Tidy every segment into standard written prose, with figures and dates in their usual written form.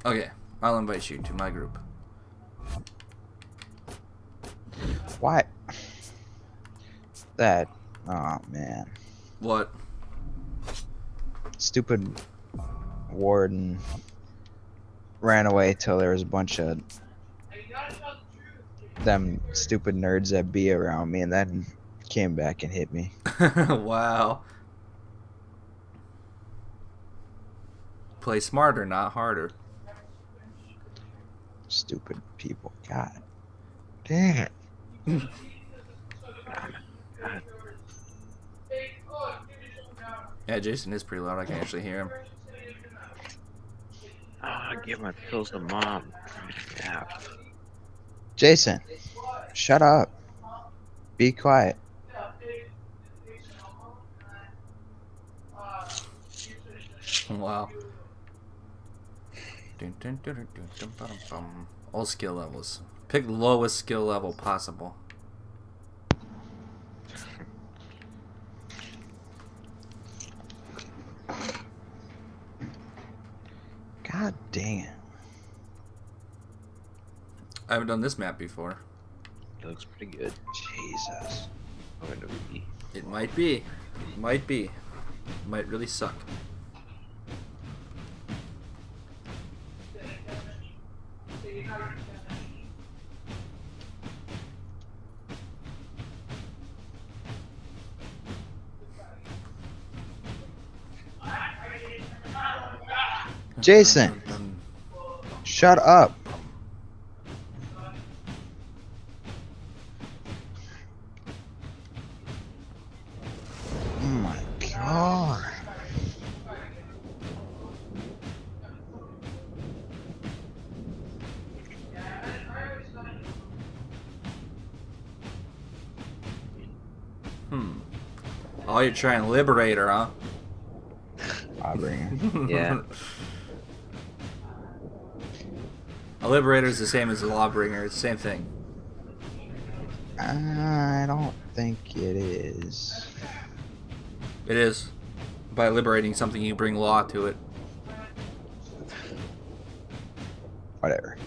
Okay, I'll invite you to my group. What? That. Oh man. What? Stupid warden ran away till there was a bunch of them stupid nerds that be around me, and then came back and hit me. Wow. Play smarter, not harder. Stupid people. God dang it. Yeah, Jason is pretty loud. I can actually hear him. Give my pills to mom. Yeah. Jason, shut up. Be quiet. Wow. All skill levels. Pick the lowest skill level possible. God dang it. I haven't done this map before. It looks pretty good. Jesus. I'm gonna be. It might be. It might be. It might really suck. Jason, shut up. Oh my god. Oh, you're trying to liberate her, huh? I'll bring it. Yeah. A liberator is the same as a lawbringer. It's the same thing. I don't think it is. It is. By liberating something, you bring law to it. Whatever.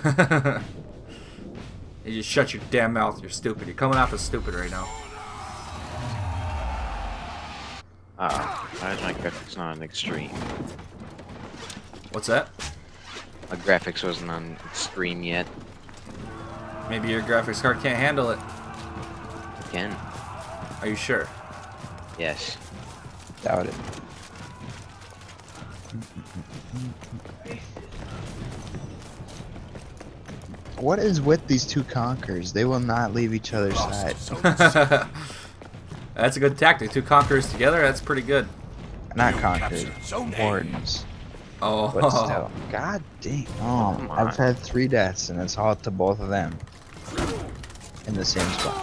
You just shut your damn mouth. You're stupid. You're coming off as stupid right now. Why is my graphics not on extreme? What's that? My graphics wasn't on extreme yet. Maybe your graphics card can't handle it. Again? Are you sure? Yes. Doubt it. What is with these two conquerors? They will not leave each other's side. That's a good tactic. Two conquerors together, that's pretty good. Not conquered. Wardens. Oh. But still. God dang. Oh, I've had 3 deaths, and it's all to both of them. In the same spot.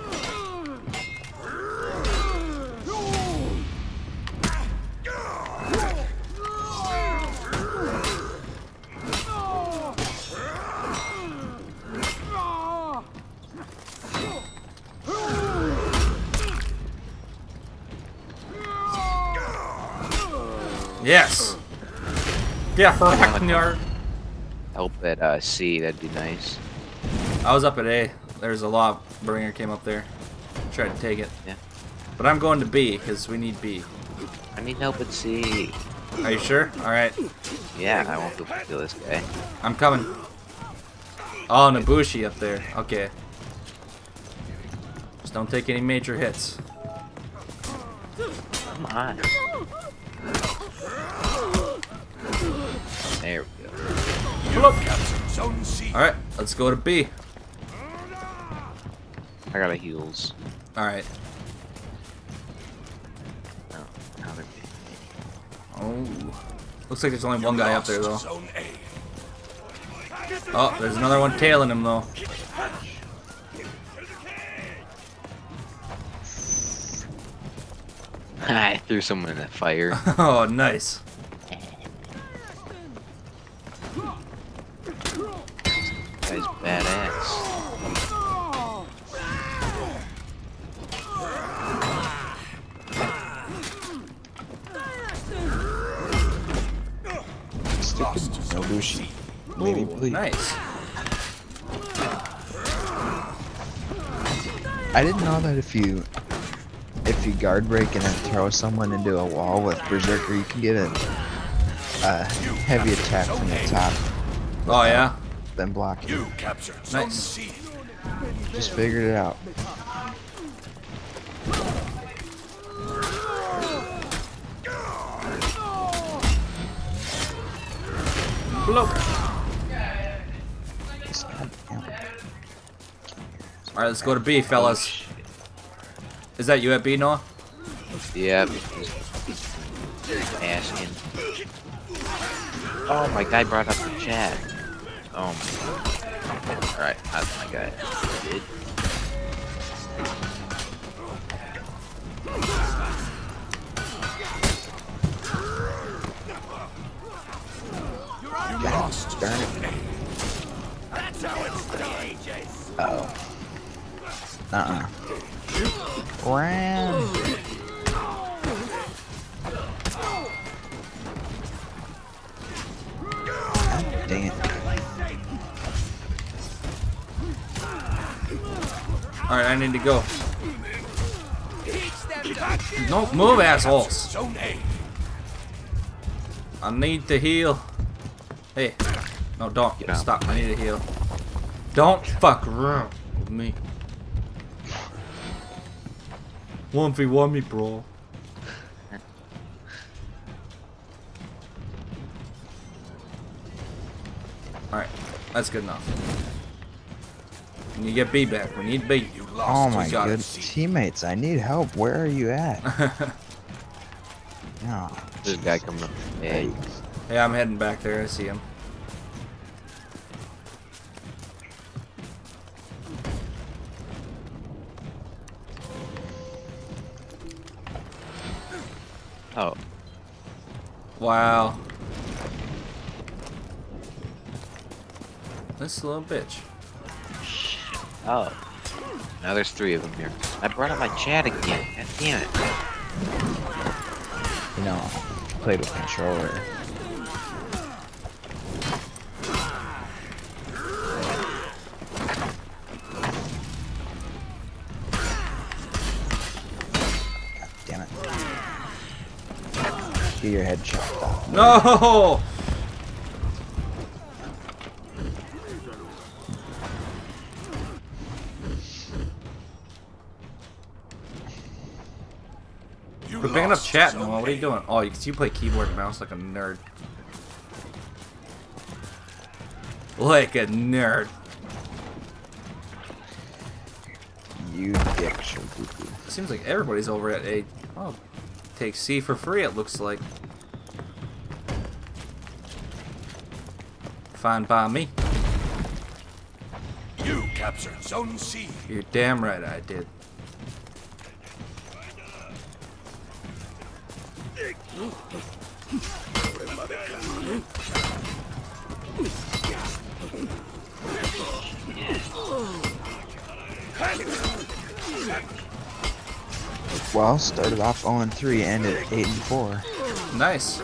Yes. Yeah, for Hacknyard. Help at C, that'd be nice. I was up at A. There's a law bringer came up there. Tried to take it. Yeah. But I'm going to B because we need B. I need help at C. Are you sure? All right. Yeah, I won't kill this guy. I'm coming. Oh, Nabushi up there. Okay. Just don't take any major hits. Come on. There we go. Alright, let's go to B. I got a heals. Alright. Oh, now they're Oh. Looks like there's only one guy up there, though. Oh, there's another one tailing him, though. I threw someone in the fire. Oh, nice. Guy's badass. stupid Nobushi. Maybe Ooh, bleed. nice. I didn't know that if you guard break and then throw someone into a wall with Berserker, you can get a heavy attack from the top. Oh yeah. Then block it. Nice. Just figured it out. Blow. Alright, let's go to B, fellas. Is that you at B, Noah? Yep. Asking. Oh, my guy brought up the chat. Oh my god. Alright, that's my guy. You lost. Darn it. That's how it's done. Uh oh. Ram. God dang it. Alright, I need to go. Don't move, assholes. I need to heal. Hey. No, don't. Get out. Stop. I need to heal. Don't fuck around with me. 1v1 me, bro. Alright. That's good enough. When you get B back, we need B. Oh my got good it. teammates, I need help. Where are you at? No. This guy coming up. Hey. Hey, I'm heading back there. I see him. Oh. Wow. This little bitch. Oh. Now there's 3 of them here. I brought up my chat again. God damn it. You know, played with controller. God damn it. Get your head chopped off. No! We're picking up chat, Noah. What are you doing? Oh, you play keyboard and mouse like a nerd. Like a nerd. You dick, Shoguku. Seems like everybody's over at A. Oh, take C for free, it looks like. Fine by me. You captured Zone C. You're damn right I did. Well, started off 0-3, ended 8-4. Nice.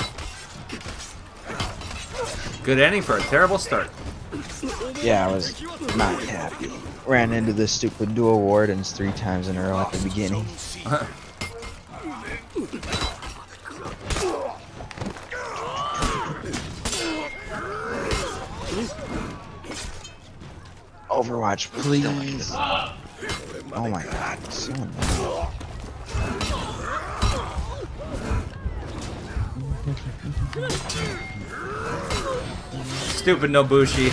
Good ending for a terrible start. Yeah, I was not happy. Ran into this stupid dual wardens 3 times in a row at the beginning. Overwatch, please. Oh my god, so annoying. Stupid Nobushi.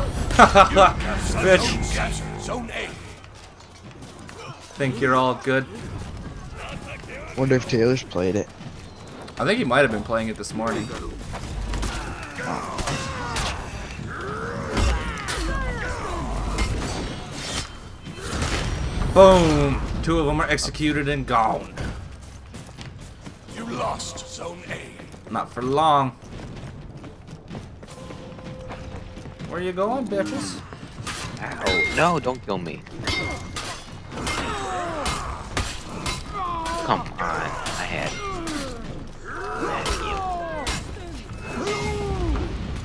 Bitch. Zone A. Think you're all good? Wonder if Taylor's played it. I think he might have been playing it this morning. Boom! 2 of them are executed and gone. You lost Zone A. Not for long. Where you going, bitches? Ow. No, don't kill me. Come on. I had you.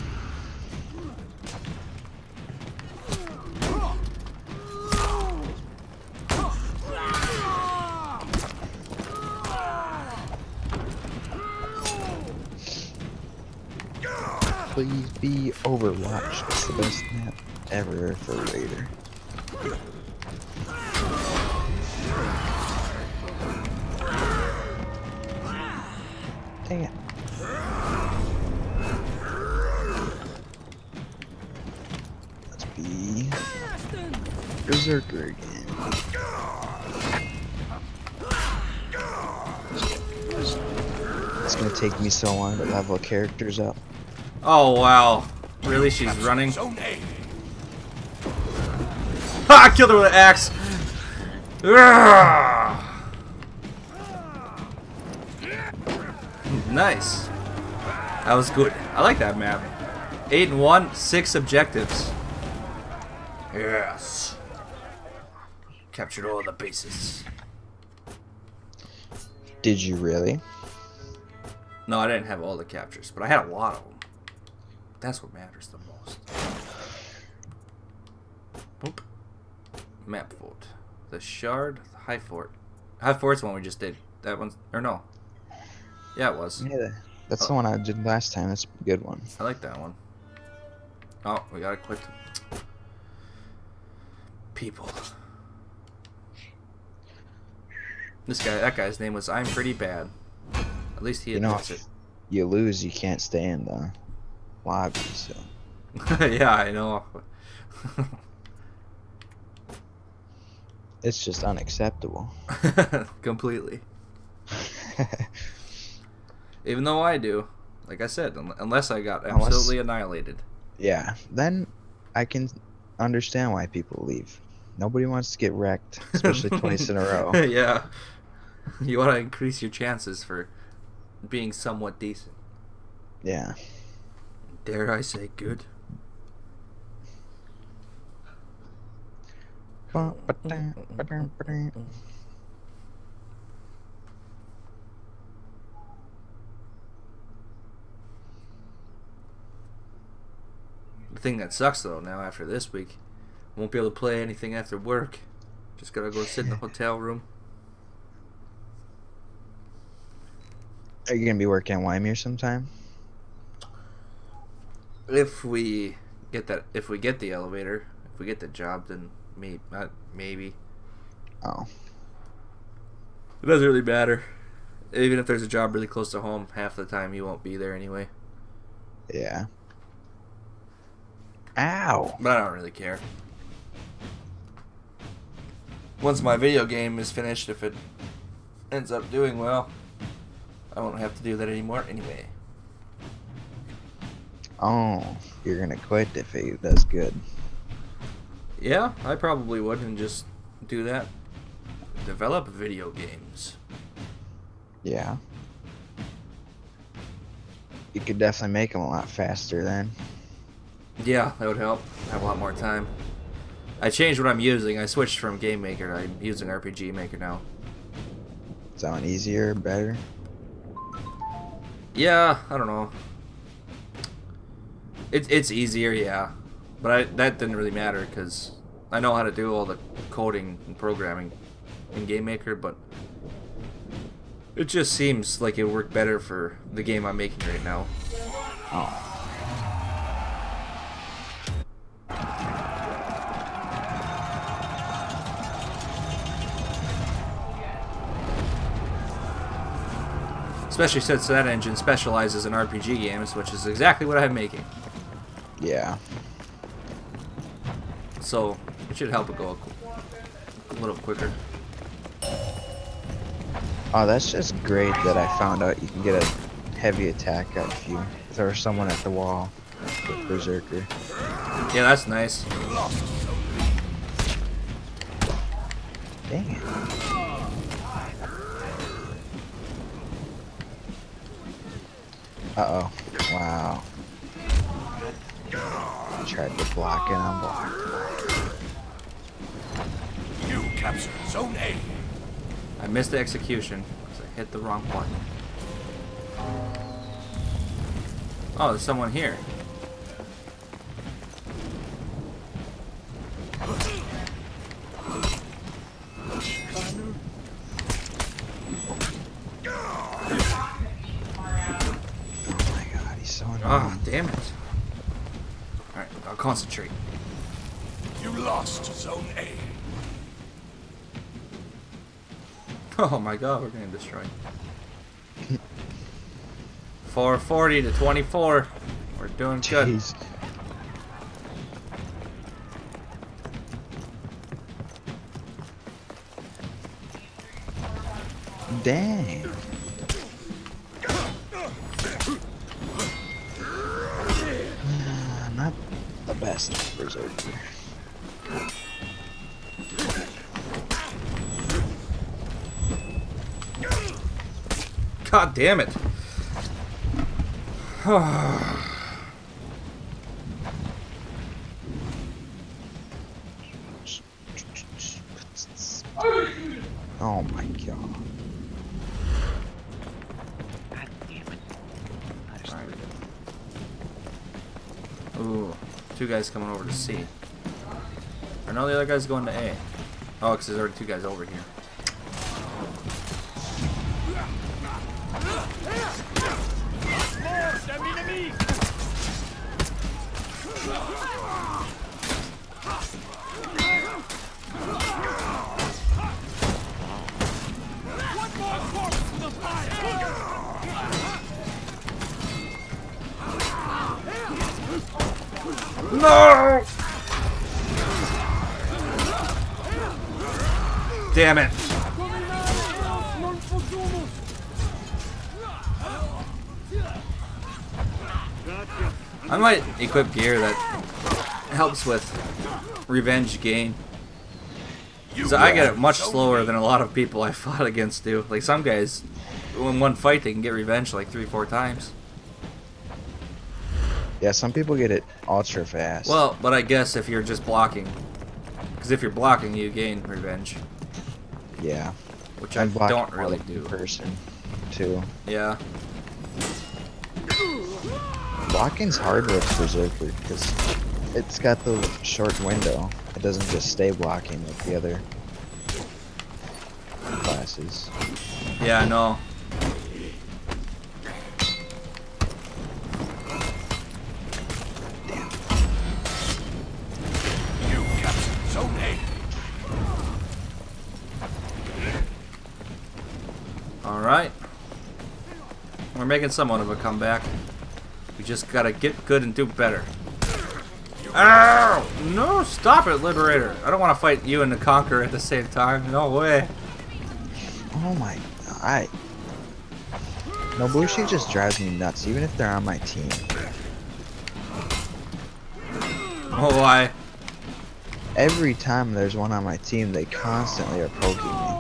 please be Overwatch. It's the best map ever for Raider. Dang it. Let's be Berserker again. It's gonna take me so long to level characters up. Oh wow. Really? She's running? Zone A. Ha! I killed her with an axe! Nice. That was good. I like that map. 8 and 1, 6 objectives. Yes. Captured all the bases. Did you really? No, I didn't have all the captures, but I had a lot of them. That's what matters the most. Boop. Map fort. The Shard, the High Fort. High Fort's the one we just did. That one's, or no. Yeah, it was. Yeah, that's the one I did last time. That's a good one. I like that one. Oh, we gotta quit. People. This guy, that guy's name was I'm Pretty Bad. At least he admits if you lose, you can't stay in the lobby, so. it. Yeah, I know. It's just unacceptable. Completely. Even though I do, like I said, unless I got absolutely annihilated. Yeah, then I can understand why people leave. Nobody wants to get wrecked, especially twice in a row. Yeah. You want to increase your chances for being somewhat decent. Yeah. Dare I say good? The thing that sucks though, now after this week, I won't be able to play anything after work. Just gotta go sit in the hotel room. Are you gonna be working at Wyoming sometime? If we get the elevator, if we get the job, then maybe. Oh. It doesn't really matter. Even if there's a job really close to home, half the time you won't be there anyway. Yeah. Ow. But I don't really care. Once my video game is finished, if it ends up doing well, I won't have to do that anymore anyway. Oh, you're gonna quit if it does good. Yeah, I probably would and just do that. Develop video games. Yeah. You could definitely make them a lot faster then. Yeah, that would help. I have a lot more time. I changed what I'm using. I switched from Game Maker. I'm using RPG Maker now. Sound easier, better? Yeah, I don't know. It's easier, yeah. But that didn't really matter because I know how to do all the coding and programming in Game Maker, but it just seems like it would work better for the game I'm making right now. Oh. Especially since that engine specializes in RPG games, which is exactly what I'm making. Yeah. So it should help it go a little quicker. Oh, that's just great that I found out you can get a heavy attack if you throw someone at the wall with Berserker. Yeah, that's nice. Dang it. Uh-oh. Wow. I tried to block and unblocked. You captured Zone A. I missed the execution because I hit the wrong button. Oh, there's someone here. Damn it. Alright, I'll concentrate. You lost Zone A. Oh my god, we're getting destroyed. 440 to 24. We're doing good. Jeez. Dang. Not the best Berserker. God damn it. Oh my god. God damn it. Ooh, two guys coming over to C. Or no, the other guy's going to A. Oh, because there's already two guys over here. No! Damn it. I might equip gear that helps with revenge gain. So I get it much slower than a lot of people I fought against do. Like some guys, in one fight they can get revenge like 3-4 times. Yeah, some people get it ultra fast. Well, but I guess if you're just blocking. Because if you're blocking, you gain revenge. Yeah. Which I block don't more really than do. Person, too. Yeah. Blocking's hard with Berserker because it's got the short window. It doesn't just stay blocking like the other classes. Yeah, I know. You captured Zone A. Alright. We're making somewhat of a comeback. We just gotta get good and do better. Ow! No, stop it, Liberator. I don't want to fight you and the Conqueror at the same time. No way. Oh my god. Nobushi just drives me nuts, even if they're on my team. Oh, why? Every time there's one on my team, they constantly are poking me.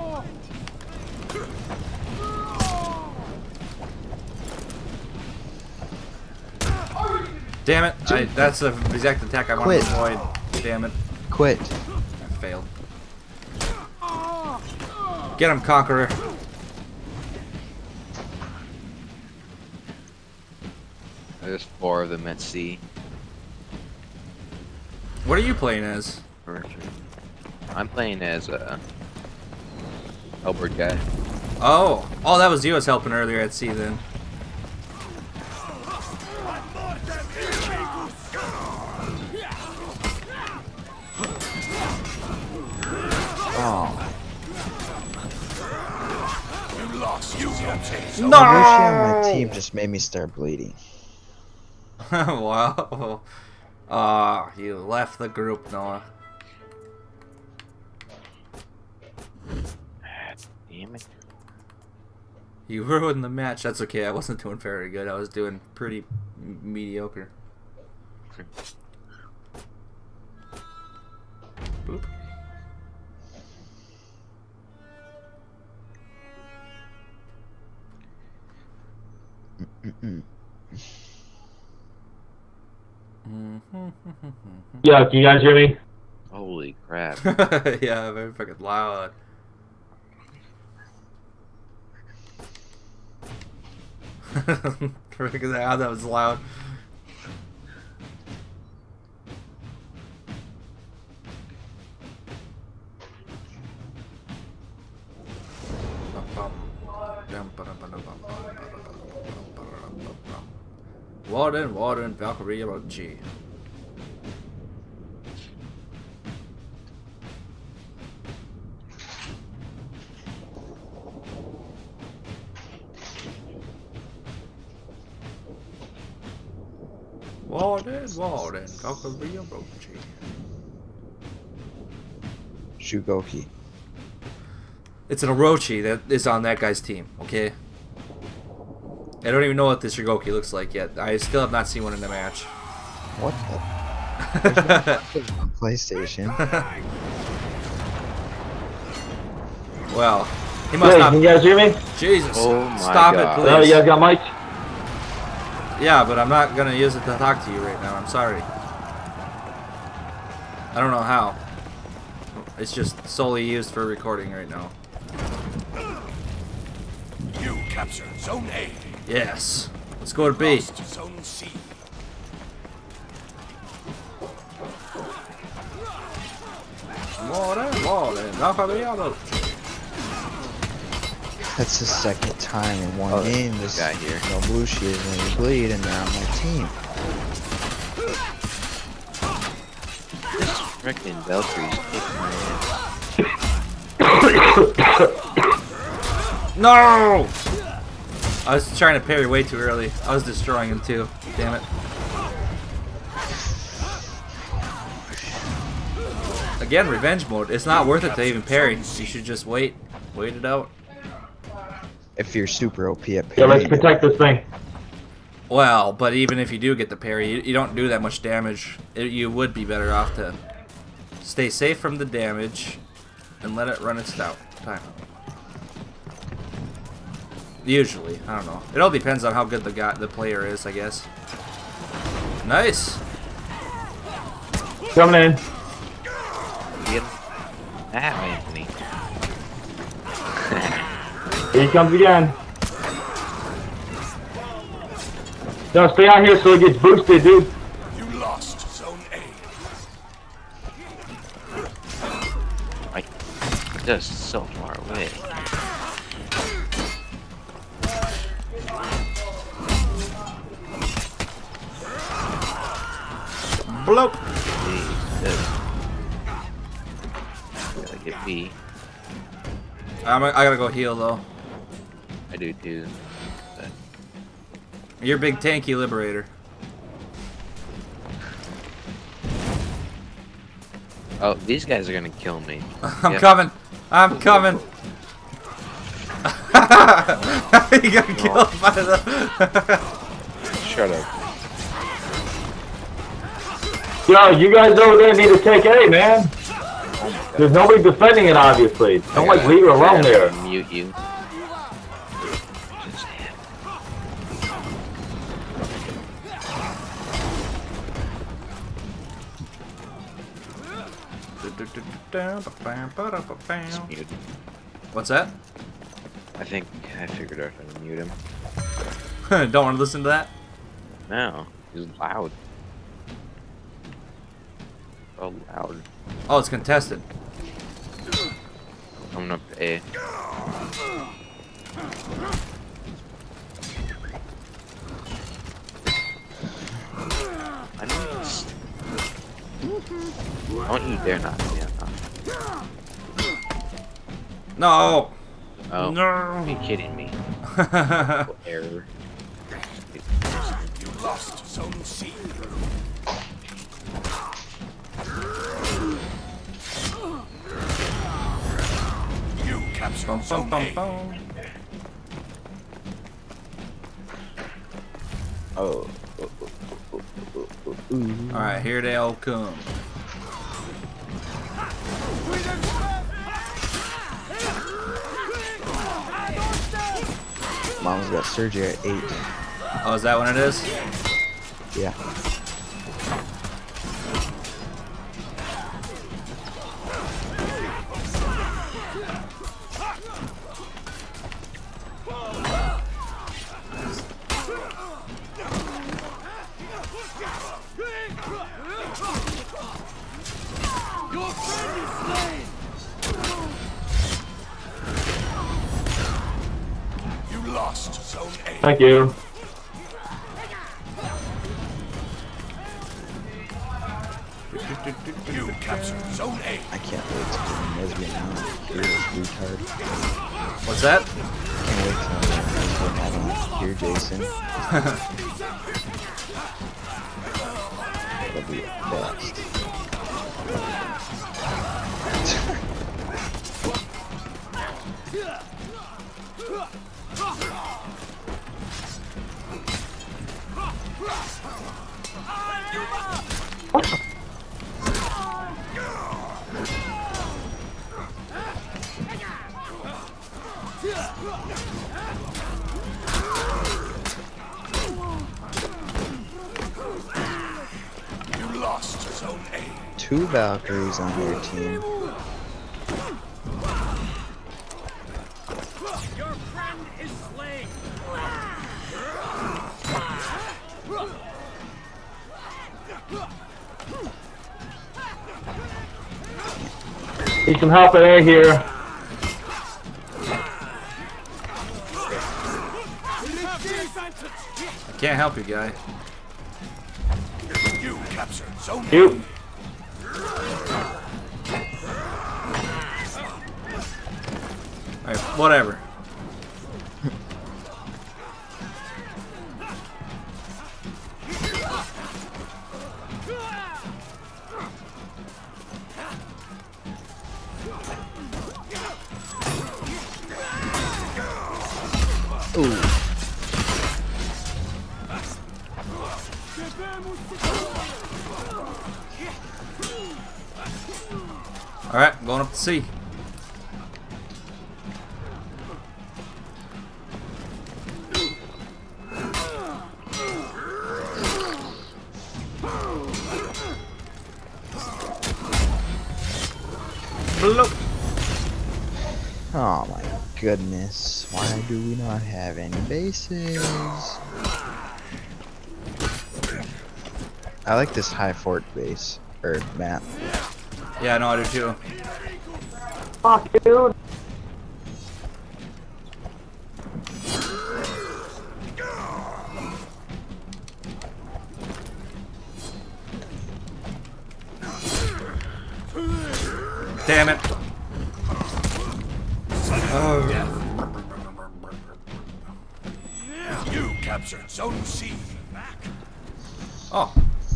Damn it. That's the exact attack I wanted to avoid. Damn it. Quit. I failed. Get him, Conqueror. There's 4 of them at C. What are you playing as? I'm playing as a Elbert guy. Oh. Oh, that was you I was helping earlier at C then. Oh. You lost. You captured. No! Nobushi on my team just made me start bleeding. Wow. Ah, you left the group, Noah. Damn it. You ruined the match. That's okay. I wasn't doing very good. I was doing pretty mediocre. Boop. Yeah, can you guys hear me? Holy crap. Yeah, very fucking loud. Freaking how that was loud. Warden, Valkyrie, Orochi. Warden, Valkyrie, Orochi. Shugoki. It's an Orochi that is on that guy's team, okay? I don't even know what this Shugoki looks like yet. I still have not seen one in a match. What the? PlayStation. Well, he must not. Can you guys hear me? Jesus. Oh my Stop God. it, please. Oh, you guys got mics? Yeah, but I'm not gonna use it to talk to you right now. I'm sorry. I don't know how. It's just solely used for recording right now. You captured Zone A. Yes. Let's go to B. Lost Zone C. That's the second time in one game this guy here. no blue shield and you bleed and they're on my team. This frickin' Valkyrie's kicking my ass. No! I was trying to parry way too early. I was destroying him too. Damn it. Again, revenge mode. It's not worth it to even parry. You should just wait. Wait it out. If you're super OP at Yeah, let's parry, protect this thing. Well, but even if you do get the parry, you don't do that much damage. You would be better off to stay safe from the damage and let it run its time. Usually, I don't know. It all depends on how good the player is, I guess. Nice. Coming in. Get him. Ah, Anthony. Here he comes again. No, stay out here so it gets boosted, dude. You lost Zone A. Like, just so far away. Bloop. Jesus. Gotta get B. I gotta go heal though. I do too. But You're a big tanky liberator. oh, these guys are gonna kill me. I'm Yep. coming. I'm coming. You got killed by the. Shut up. Yo, you guys over there need to take A, man. There's nobody defending it, obviously. Don't like leave her alone there. Mute you. Just mute. What's that? I think I figured out how to mute him. Don't want to listen to that? No, he's loud. So loud. Oh, it's contested. Coming up to A. I don't you dare not. Yeah, No. oh. No. Are you kidding me? Error. You lost Zone C. You captured Bum, Zone bum, A. bum. oh. Alright, here they all come. Mom's got surgery at 8. Oh, is that what it is? Yeah. You lost Zone A. Thank you. You captured Zone A. I can't wait to get lesbian now. Here is retard. What's that? Can't wait till I don't hear Jason. That'll be the best. You lost Zone A. 2 Valkyries on their team. Your friend is slain. Need some help in A here. I can't help you, guy. You captured Zone A. Shoot. Alright, whatever. Ooh. Alright, going up to sea. Bloop. Oh my goodness. Why do we not have any bases? I like this high fort base, or map. Yeah, no, I do too. Fuck, dude. Damn it. You captured Zone C. Oh.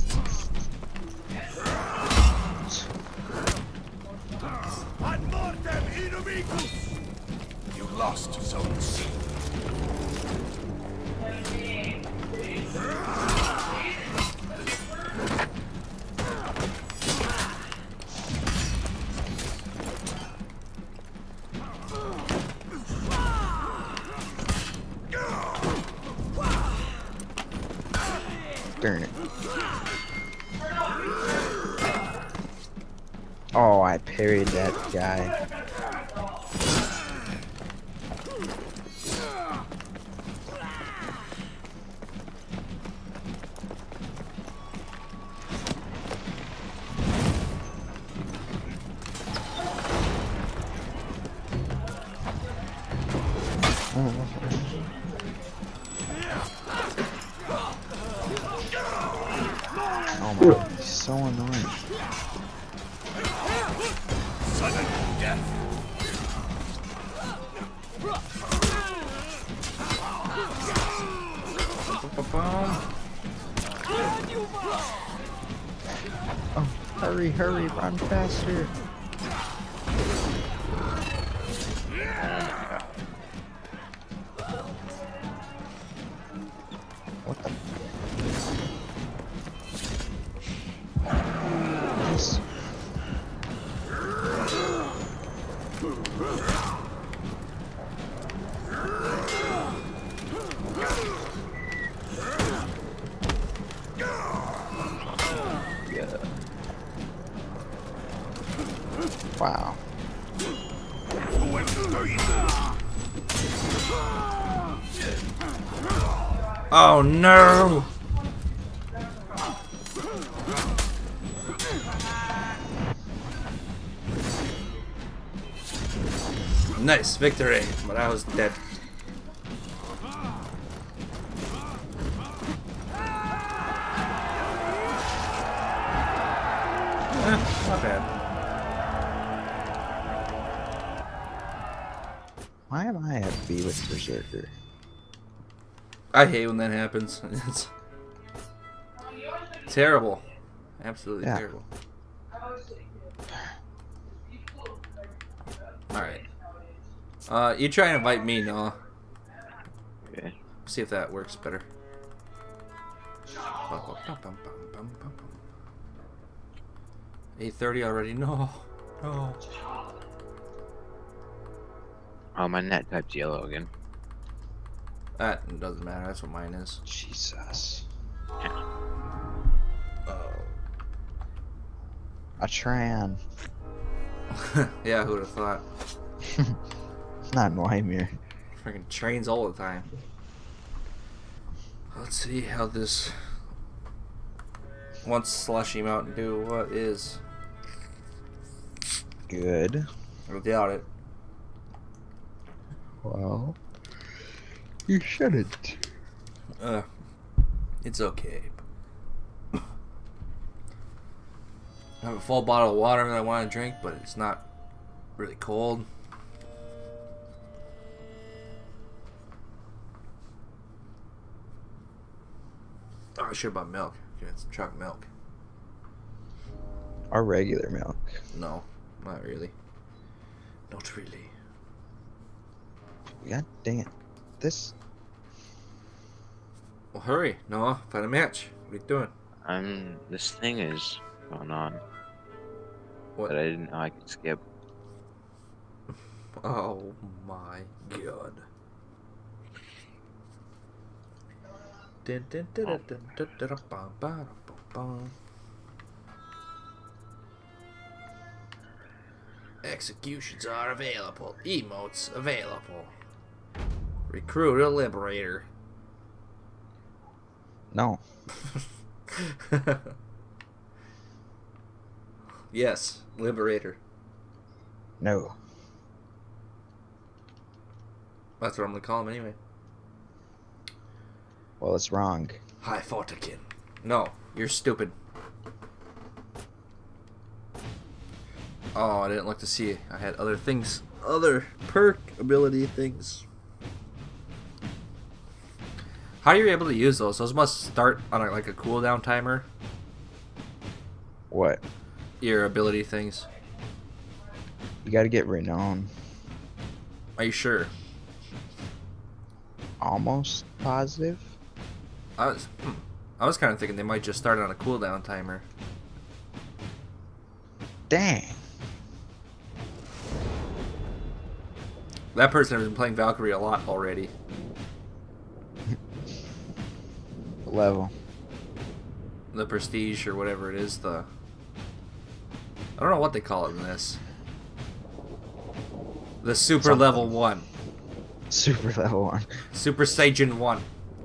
You lost Zone C. Darn it. Oh, I parried that guy. Oh my, he's so annoying. Sudden death. Oh, hurry, hurry, run faster. What the? Yes. Wow. Oh no! Nice victory, but I was dead. Not bad. Why am I at B with Berserker? I hate when that happens. It's terrible. Absolutely Yeah. terrible. Alright. You try and invite me, Noah. Okay. See if that works better. 8:30 already. No. No. Oh, my net type's yellow again. That doesn't matter. That's what mine is. Jesus. Oh. A Tran. Yeah, who'd have thought? Not in Weimir. Freaking trains all the time. Let's see how this. Once Slushy Mountain Dew, what is? Good. I doubt it. Well, you shouldn't. It's okay. I have a full bottle of water that I want to drink, but it's not really cold. Oh, I should have bought milk. Okay, it's chocolate milk. Or regular milk. No, not really. Not really. God dang it. This. Well, hurry, Noah. Find a match. What are you doing? This thing is going on What? that I didn't know I could skip. Oh my god. Dun, dun, dun, dun, dun, dun, dun, dun, bum, ba, bum, bum. Executions are available. Emotes available. Recruit a liberator. No. Yes, liberator. No. That's what I'm gonna call him anyway. Well, it's wrong. Hi, Fortikin. No, you're stupid. Oh, I didn't look to see. I had other things. Other perk ability things. How are you able to use those? Those must start on like a cooldown timer. What? Your ability things. You gotta get renowned. Are you sure? Almost positive? I was kind of thinking they might just start on a cooldown timer. Dang. That person has been playing Valkyrie a lot already. Level. The prestige or whatever it is, the... I don't know what they call it in this. The super Something. level 1. Super level 1. Super Saiyan 1.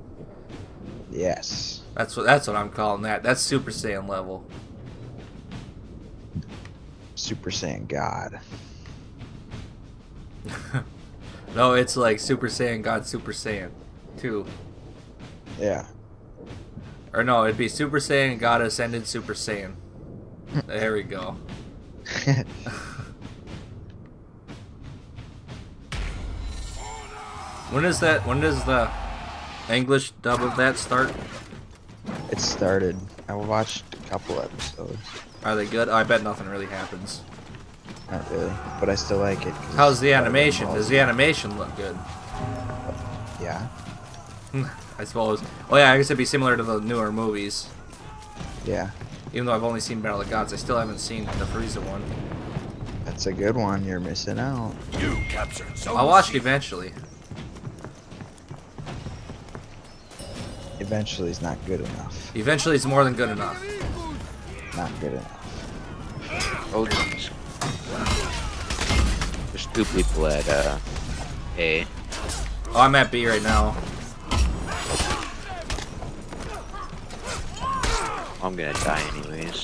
Yes. That's what I'm calling that. That's Super Saiyan level. Super Saiyan God. No, it's like Super Saiyan God Super Saiyan 2. Yeah. Or no, it'd be Super Saiyan God Ascended Super Saiyan. There we go. When does the English dub of that start? It started. I watched a couple episodes. Are they good? Oh, I bet nothing really happens. Not really, but I still like it. 'Cause How's the it's animation? better than Does the animation look good? most. Yeah. I suppose. Oh yeah, I guess it'd be similar to the newer movies. Yeah. Even though I've only seen Battle of the Gods, I still haven't seen the Frieza one. That's a good one. You're missing out. You captured Zone I'll watch it C. eventually. Eventually, it's not good enough. Eventually, it's more than good enough. Not good enough. Oh, jeez. There's two people at A. Oh, I'm at B right now. I'm gonna die anyways.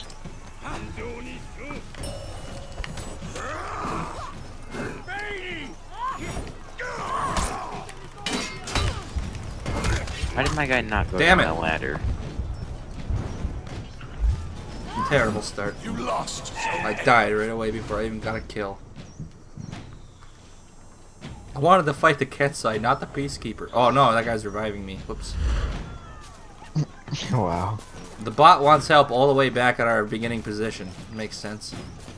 Why did my guy not go Damn down it. that ladder? Terrible start. You lost Zone I A. died right away before I even got a kill. I wanted to fight the Kensai, not the Peacekeeper. Oh no, that guy's reviving me. Whoops. Wow. The bot wants help all the way back at our beginning position. Makes sense.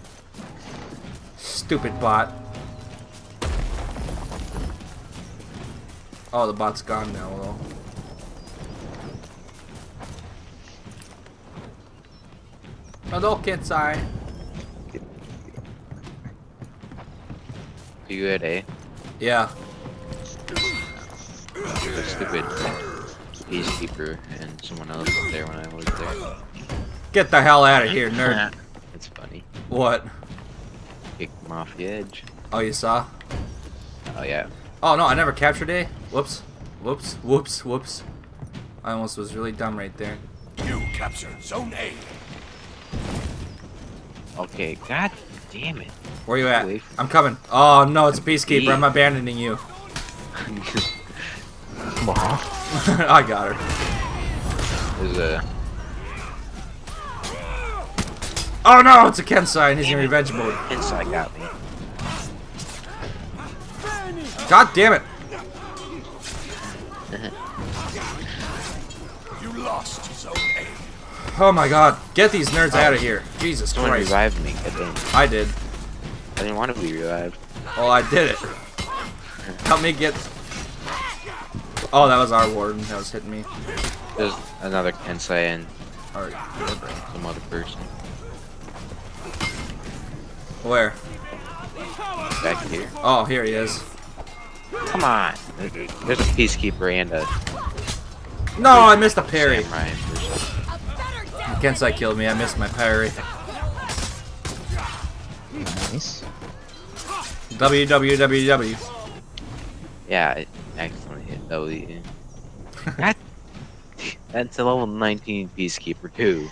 Stupid bot. Oh, the bot's gone now, though. Hello, Kensai. Are you at A? Yeah. There's a stupid peacekeeper and someone else up there when I was there. Get the hell out of here, nerd. It's funny. What? Kicked him off the edge. Oh, you saw? Oh yeah. Oh no, I never captured A. Whoops. Whoops. Whoops. Whoops. I almost was really dumb right there. You captured Zone A. Okay, god damn it. Where you at? Away from- I'm coming. Oh no, it's a Peacekeeper. I'm abandoning you. Wow. I got her. There's a... Oh no, it's a Kensai and he's in revenge mode. Inside got me. God damn it. You lost Zone A. Oh my god. Get these nerds out of here. Jesus Someone Christ. revived me. I didn't, I did. I didn't want to be revived. Well, I did it. Help me get... Oh, that was our warden that was hitting me. There's another Kensai and Alright. some other person. Where? Back here. Oh, here he is. Come on! There's a peacekeeper and a No, I missed a parry. samurai person. Kensai killed me. I missed my parry. Nice. WWWW. Yeah, I accidentally hit W. That, that's a level 19 peacekeeper too.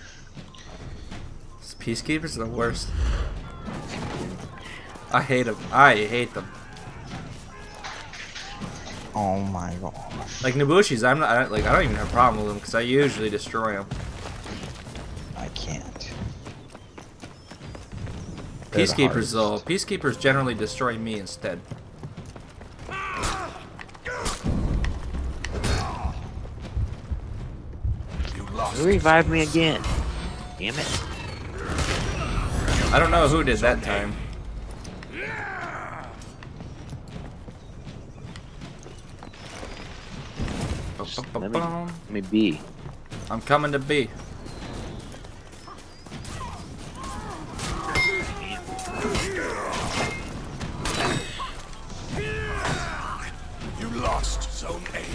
Peacekeepers are the worst. I hate them. I hate them. Oh my gosh. Like Nobushis, I don't even have a problem with them because I usually destroy them. I can't. They're the Peacekeepers though, hardest. peacekeepers generally destroy me instead. You lost. You revived me again. Damn it. I don't know who did that time. Let me be. I'm coming to B. You lost Zone A.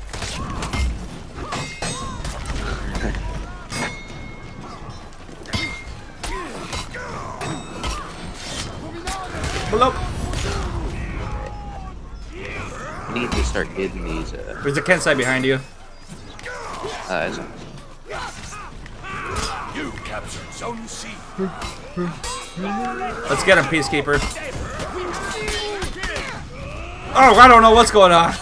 Hello. We need to start getting these. There's a Kensai behind you. It's- You captured Zone C. Let's get him, Peacekeeper. Oh, I don't know what's going on.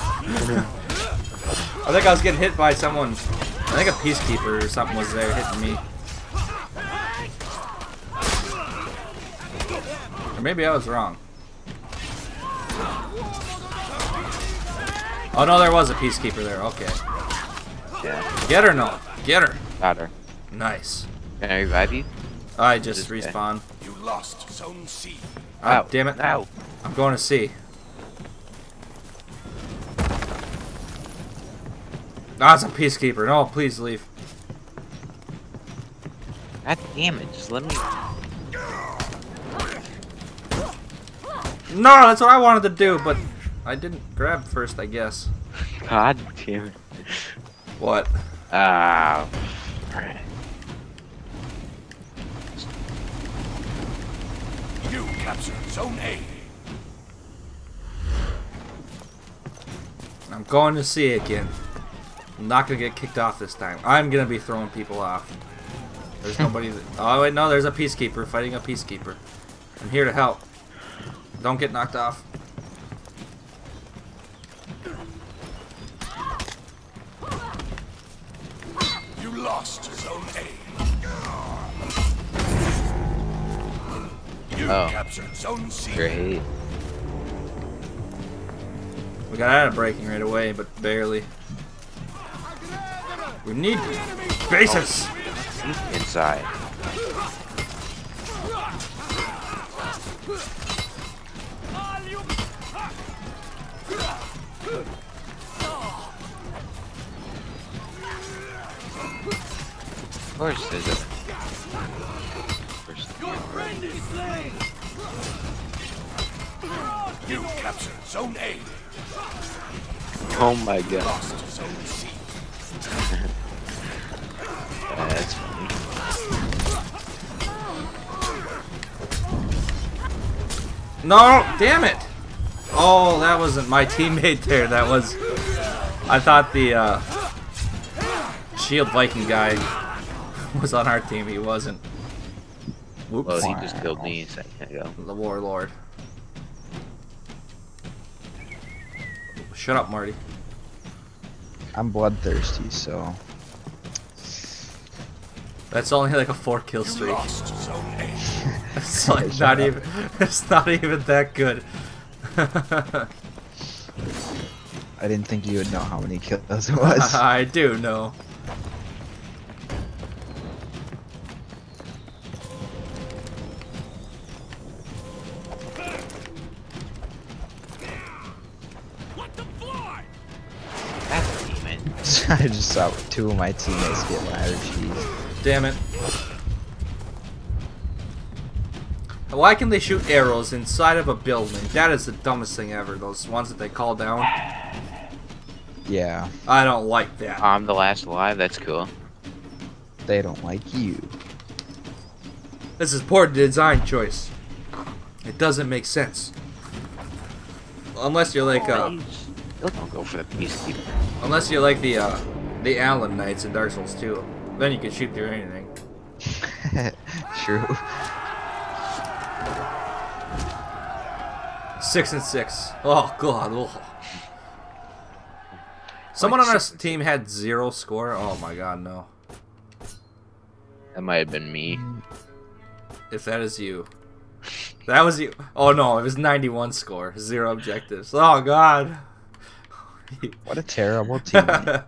I think I was getting hit by someone. I think a Peacekeeper or something was there hitting me. Or maybe I was wrong. Oh no, there was a Peacekeeper there. Okay. yeah, Get her, no. Get her. got her. Nice. Can I revive you? I just Okay. respawn. You lost Zone C. Ah, damn it. Ow. I'm going to C. Ah, it's a Peacekeeper. No, please leave. God damn it! Just let me. No, that's what I wanted to do, but I didn't grab first, I guess. God damn it. What? Ah. Alright. You captured Zone A. I'm going to C again. I'm not going to get kicked off this time. I'm going to be throwing people off. There's nobody that... Oh, wait, no, there's a Peacekeeper fighting a Peacekeeper. I'm here to help. Don't get knocked off. You lost Zone A. Oh. captured Zone C. Great. We got out of breaking right away, but barely. We need bases. Inside. Of course, there's a. You captured Zone A. Oh my god. Lost Zone C. That's funny. No, damn it! Oh, that wasn't my teammate there. That was. I thought the shield Viking guy was on our team. He wasn't. Whoops. Well, he just killed me a second ago. The warlord. Shut up, Marty. I'm bloodthirsty, so That's only like a 4-kill You streak. lost Zone A. It's like not even. It's not even that good. I didn't think you would know how many kills it was. I do know. What the fly? That's a demon. I just saw 2 of my teammates get ladder cheese. Damn it. Why can they shoot arrows inside of a building? That is the dumbest thing ever. Those ones that they call down. Yeah, I don't like that. I'm the last alive. That's cool. they don't like you. This is poor design choice. It doesn't make sense. Unless you're like Don't go for the peacekeeper. unless you're like the Allen Knights in Dark Souls 2. Then you can shoot through anything. True. 6 and 6. Oh god. Oh. Someone on our team had 0 score. Oh my god, no. That might have been me. If that is you. That was you. Oh no, it was 91 score. 0 objectives. Oh god. What a terrible teammate.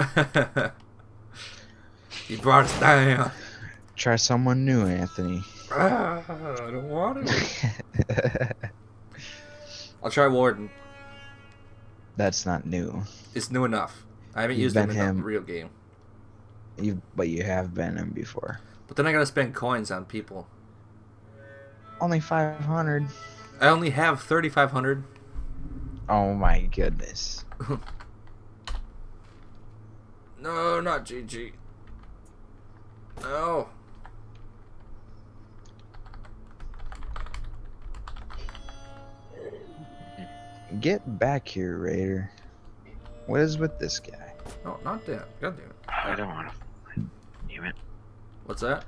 You brought us down. Try someone new, Anthony. I don't want to. I'll try Warden. That's not new. It's new enough. I haven't You've used him been in a him. real game. But you have been him before. But then I gotta spend coins on people. Only 500. I only have 3,500. Oh my goodness. No, not GG. No. Get back here, Raider. What is with this guy? No, not that. God damn it. I don't want to. Damn it. What's that?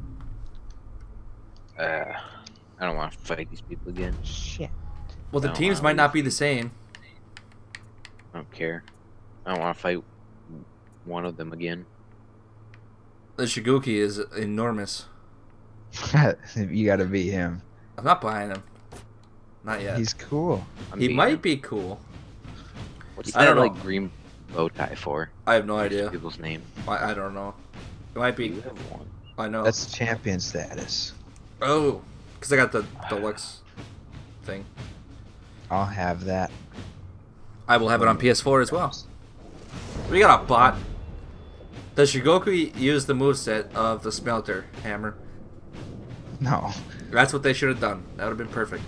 I don't want to fight these people again. Shit. Well, the No, teams I might not was- be the same. I don't care. I don't want to fight one of them again. The Shiguki is enormous. You gotta beat him. I'm not buying him. Not yet. He's cool. I'm He beating might him. be cool. What's I that don't know. like green bow tie for? I have no idea. People's name. I don't know. It might You be. have one. I know. That's champion status. Oh, because I got the deluxe thing. I'll have that. I will have it on PS4 as well. We got a bot. Does Shigoku use the moveset of the smelter hammer? No. That's what they should have done. That would have been perfect.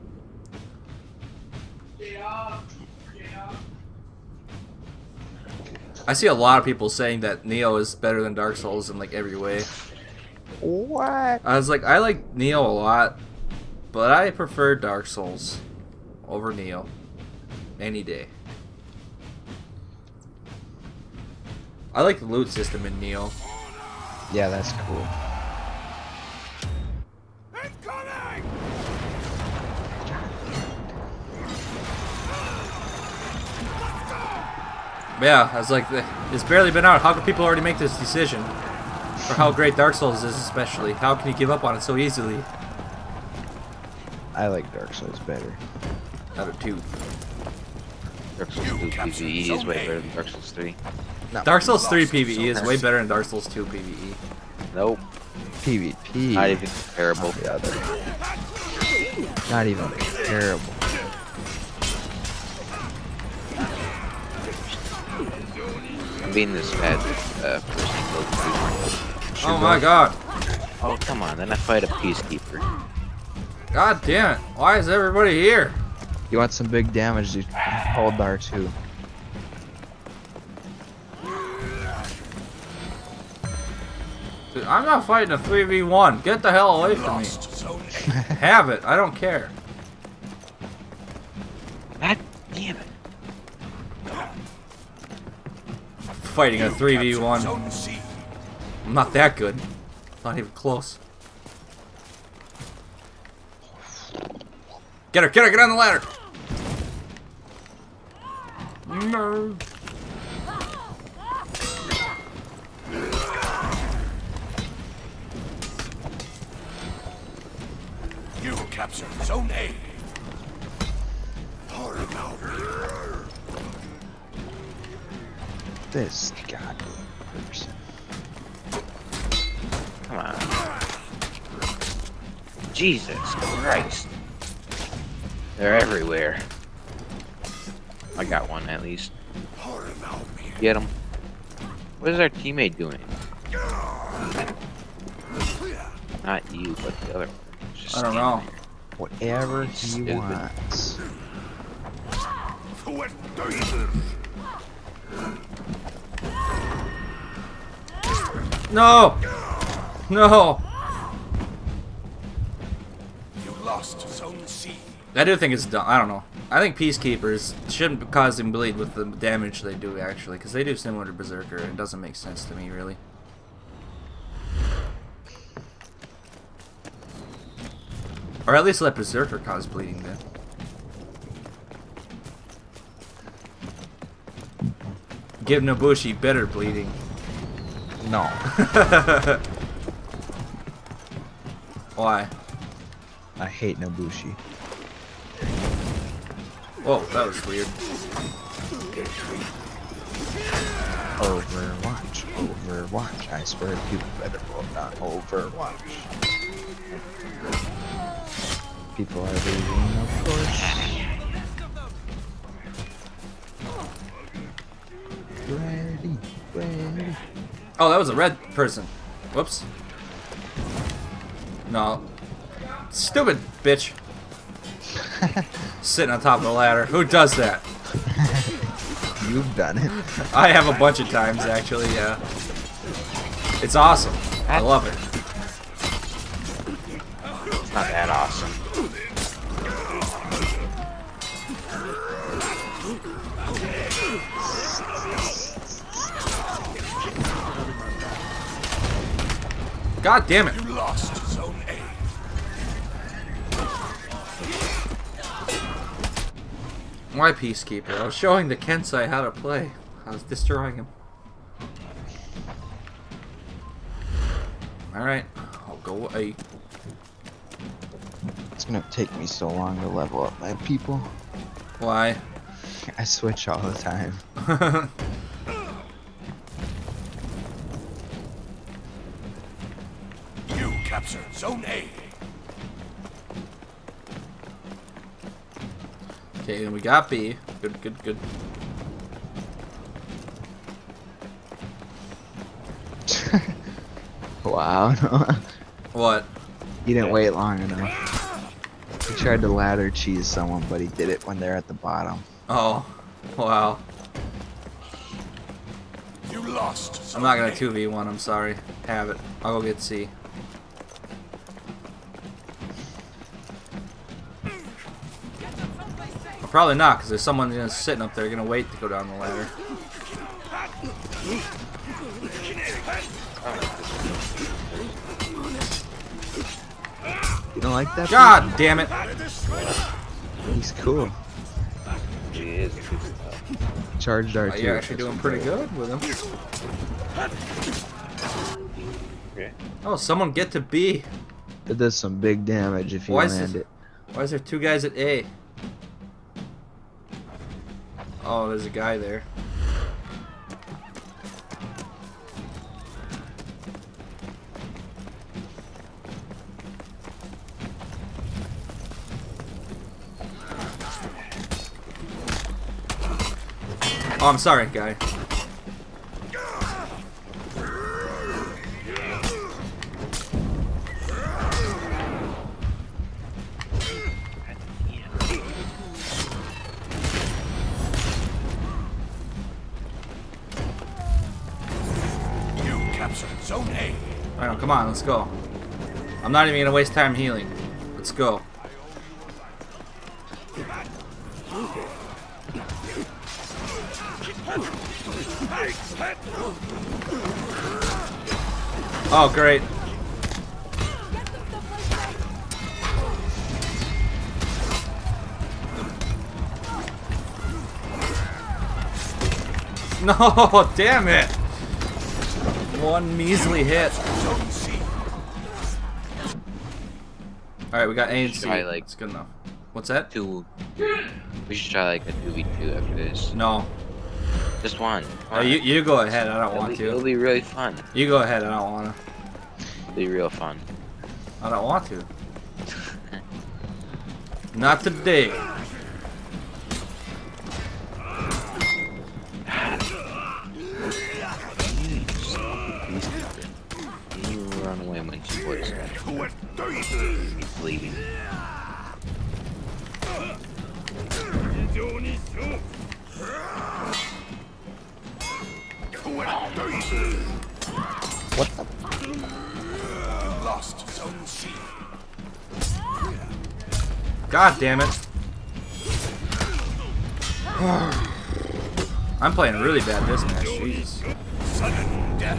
I see a lot of people saying that Neo is better than Dark Souls in like every way. What? I was like, I like Neo a lot, but I prefer Dark Souls over Neo any day. I like the loot system in Neo. Yeah, that's cool. Incoming! Yeah, I was like, it's barely been out. How can people already make this decision? For how great Dark Souls is, especially. How can you give up on it so easily? I like Dark Souls better. Out of 2. Dark Souls 2 PvE is way better than Dark Souls 3. No, Dark Souls 3 PvE is way better than Dark Souls 2 PvE. Nope. PvP. Not even comparable. The other. Not even comparable. I'm being this bad person. Oh my god. Oh, come on. Then I fight a peacekeeper. God damn it. Why is everybody here? You want some big damage, dude? Hold R2. Dude, I'm not fighting a 3v1. Get the hell away from me. Have it. I don't care. God damn it. Fighting a 3v1. Zone C. I'm not that good. Not even close. Get her, get on the ladder! No. You captured Zone A. This goddamn person. Come on. Jesus Christ. They're everywhere. I got one at least. Get him. What is our teammate doing? Not you, but the other one. Just I don't know. Whatever he Stupid. wants. No! No! You lost Zone C. I do think it's dumb. I don't know. I think Peacekeepers shouldn't cause them bleed with the damage they do, actually, because they do similar to Berserker, and it doesn't make sense to me, really. Or at least let Berserker cause bleeding, then. Give Nobushi better bleeding. No. Why? I hate Nobushi. Whoa, that was weird. Overwatch. Overwatch. I swear people better vote on Overwatch. People are leaving, of course. Ready, ready. Oh, that was a red person. Whoops. No. Stupid bitch. Sitting on top of the ladder. Who does that? You've done it. I have a bunch of times, actually, yeah. It's awesome. I love it. It's not that awesome. God damn it. You lost Zone A. Why Peacekeeper? I was showing the Kensai how to play. I was destroying him. Alright, I'll go away. It's gonna take me so long to level up my people. Why? I switch all the time. You captured Zone A. Okay, then we got B. Good, good, good. Wow. What? You didn't wait long enough. He tried to ladder cheese someone, but he did it when they're at the bottom. Oh, wow. You lost I'm not gonna 2v1, I'm sorry. Have it. I'll go get C. Well, probably not, because there's someone just sitting up there gonna wait to go down the ladder. You don't like that? God damn it! He's cool. He is. Charged R2. You're actually doing pretty good with him. Okay. Oh, someone get to B. It does some big damage if you Why is land this- it. Why is there two guys at A? Oh, there's a guy there. Oh, I'm sorry, guy. You captured Zone A. Alright, come on, let's go. I'm not even gonna waste time healing. Let's go. Oh, great. No, damn it. One measly hit. Zone C. Alright, we got A and C. Try, like- That's good enough. What's that? We should try like a 2v2 after this. No. Just one. Oh, you go ahead. I don't It'll want be, it'll to. be really fun. You go ahead. I don't want to. It'll be real fun. I don't want to. Not today. You run away when she was bleeding. What the? You lost Zone C. God damn it. I'm playing really bad this match. Jesus. Sudden death.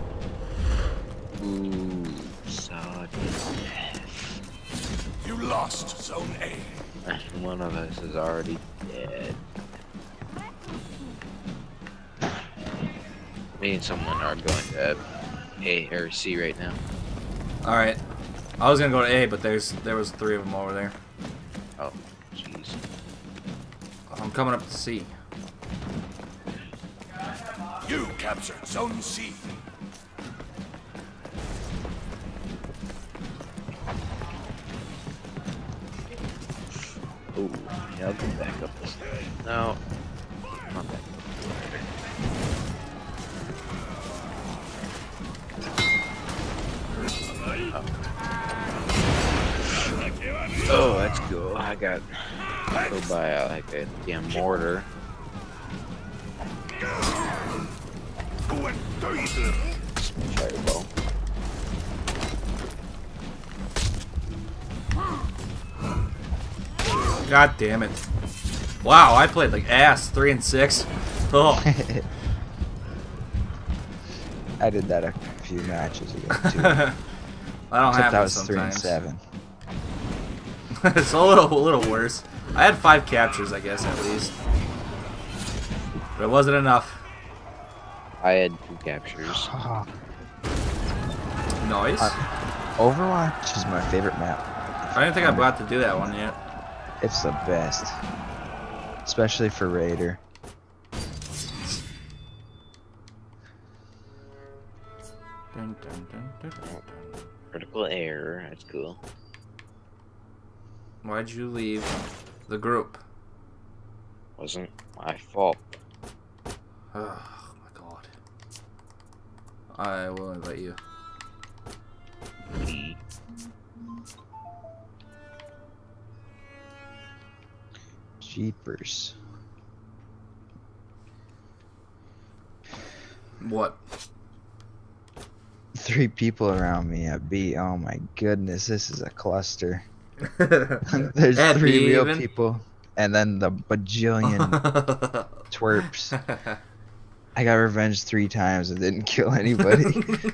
Ooh, sudden You lost Zone A. death. One of us is already dead. Me and someone are going to A or C right now. All right. I was gonna go to A, but there was three of them over there. Oh, jeez. I'm coming up to C. You captured Zone C. Ooh, yeah, I'll come back up this way. No, not back. Oh, that's cool. I got killed by like a damn mortar. Fireball. God damn it. Wow, I played like ass. 3 and 6. Oh. I did that a few matches ago too. I don't Except have I it was 3 and sometimes. 7. It's a little worse. I had 5 captures, I guess, at least. But it wasn't enough. I had 2 captures. Nice. Overwatch is my favorite map. I didn't think I got to do that one yet. It's the best, especially for Raider. Dun, dun, dun, dun, dun, dun. Critical error. That's cool. Why'd you leave the group? Wasn't my fault. Oh my god. I will invite you. Jeepers. What? 3 people around me at B. Oh my goodness, this is a cluster. There's At 3 B real even? people, and then the bajillion twerps. I got revenge 3 times and didn't kill anybody.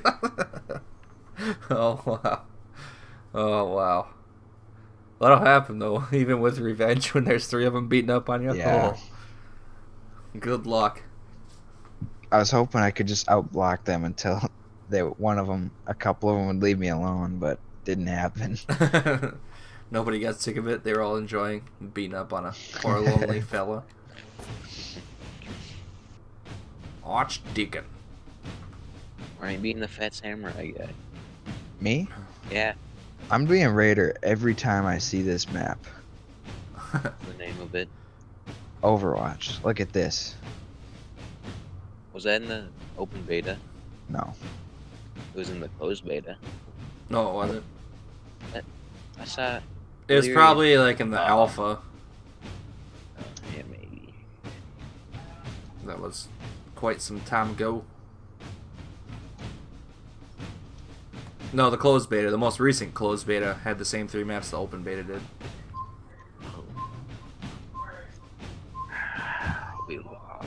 Oh wow. Oh wow. That'll happen though, even with revenge when there's 3 of them beating up on you. Yeah. Oh. Good luck. I was hoping I could just outblock them until a couple of them would leave me alone, but didn't happen. Nobody got sick of it. They were all enjoying beating up on a poor lonely fella. Archdeacon. Are you beating the fat samurai guy? Me? Yeah. I'm being Raider every time I see this map. The name of it. Overwatch. Look at this. Was that in the open beta? No. It was in the closed beta. No, it wasn't. I saw it. It was probably like in the alpha. Yeah, maybe. That was quite some time ago. No, the closed beta, the most recent closed beta, had the same 3 maps the open beta did. We lost.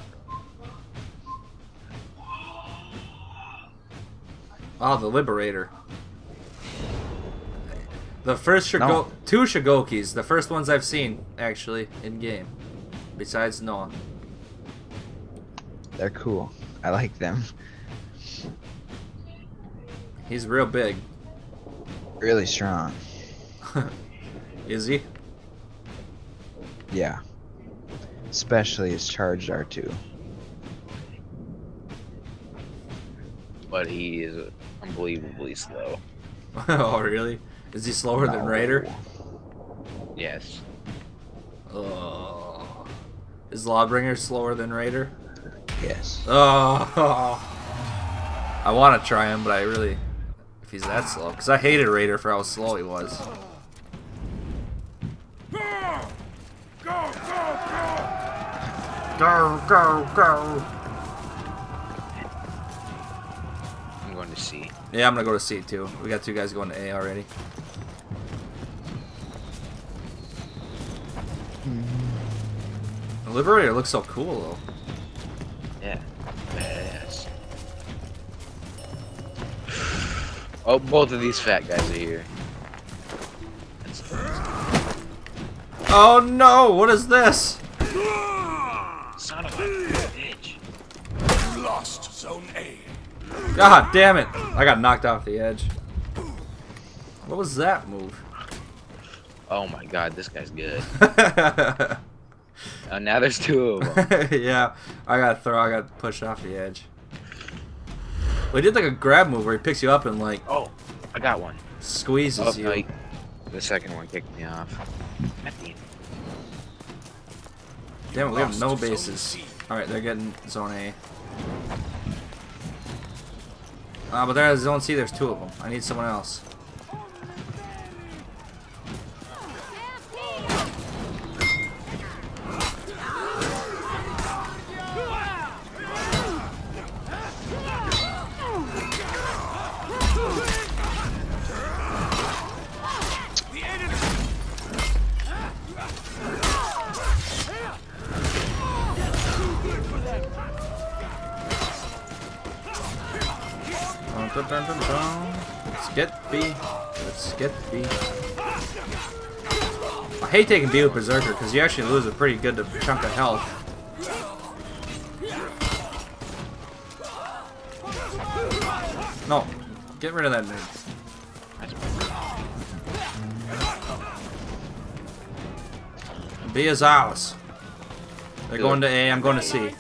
Oh, the Liberator. The first No. 2 Shigokis, the first ones I've seen, actually, in-game. Besides Noah. They're cool. I like them. He's real big. Really strong. Is he? Yeah. Especially his charged R2. But he is unbelievably slow. Oh, really? Is he slower than Raider? Yes. Oh. Is Lawbringer slower than Raider? Yes. Oh. I want to try him, but I really... If he's that slow. Because I hated Raider for how slow he was. Go! Go! Go! Go, go, go. I'm going to C. Yeah, I'm going to go to C, too. We got 2 guys going to A already. The Liberator looks so cool, though. Yeah. Badass. Oh, both of these fat guys are here. Oh no! What is this? Son of a bitch. You lost Zone A. God damn it! I got knocked off the edge. What was that move? Oh my god, this guy's good. Oh, now there's 2 of them. Yeah, I got pushed off the edge. Well, he did like a grab move where he picks you up and like Oh, I got one. squeezes Oh, you. no, the second one kicked me off. Damn it, we have no Lost Zone bases. C. Alright, they're getting Zone A. But there's Zone C, there's 2 of them. I need someone else. Dun, dun, dun, dun. Let's get B. Let's get B. I hate taking B with Berserker because you actually lose a pretty good chunk of health. No, get rid of that noob. B is ours. They're going to A, I'm going to C.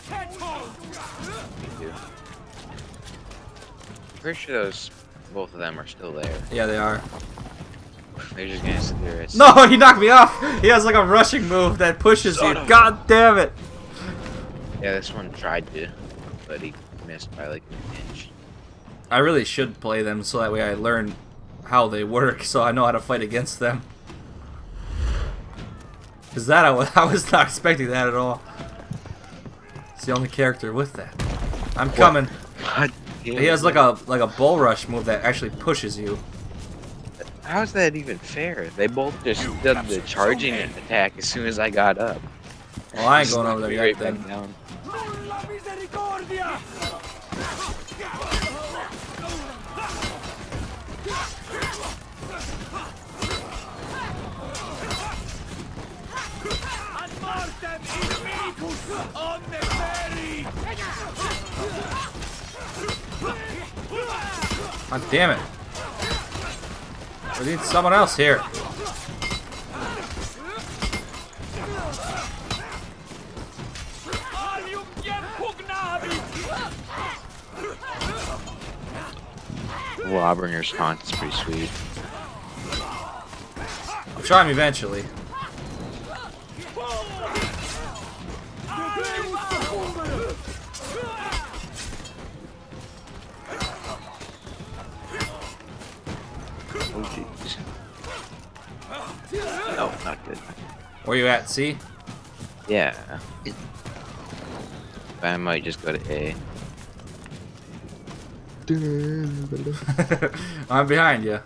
Pretty sure both of them are still there. Yeah, they are. They're just gonna sit there. No, he knocked me off! He has like a rushing move that pushes you. God damn it! Yeah, this one tried to, but he missed by like an inch. I really should play them so that way I learn how they work so I know how to fight against them. Because that I was not expecting that at all. It's the only character with that. I'm coming. What? He has like a bull rush move that actually pushes you. How is that even fair? They both just did the charging attack as soon as I got up. Well, I ain't Just going over knocked there me yet right then. back down. God damn it. We need someone else here. Lobber in your response is pretty sweet. I'll try him eventually. Oh jeez. No, not good. Where you at, C? Yeah. I might just go to A. I'm behind you.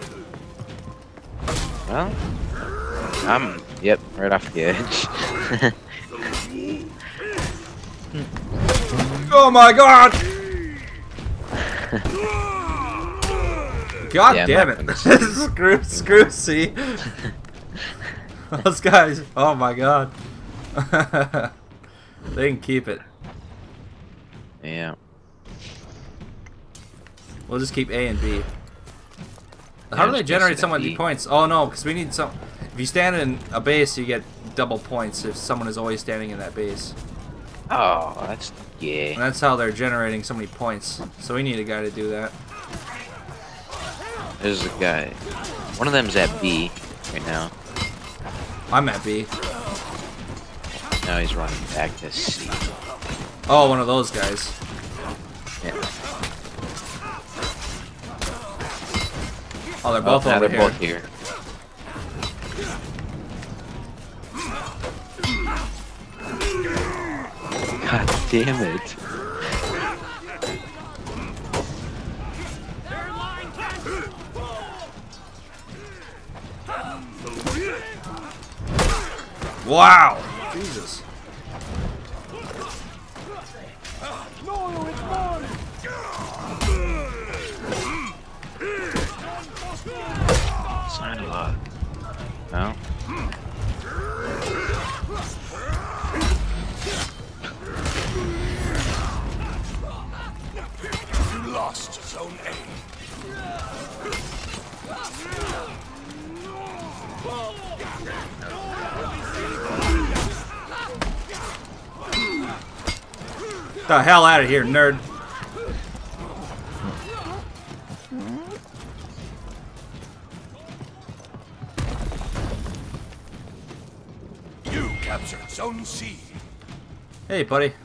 Well, I'm, yep, right off the edge. Oh my god! God Yeah, damn I'm it. not gonna Screw C. Those guys, oh my god. They can keep it. Yeah. We'll just keep A and B. How Yeah, do they just generate get so to many B. points? Oh no, because we need some. If you stand in a base, you get double points if someone is always standing in that base. Oh, that's gay. And that's how they're generating so many points. So we need a guy to do that. There's a guy. One of them's at B right now. I'm at B. Now he's running back to C. Oh, one of those guys. Yeah. Oh, they're both now over they're here. both here. God damn it. Wow! Jesus. Sign of luck. No? You lost Zone A. The hell out of here, nerd. You captured Zone C. Hey, buddy.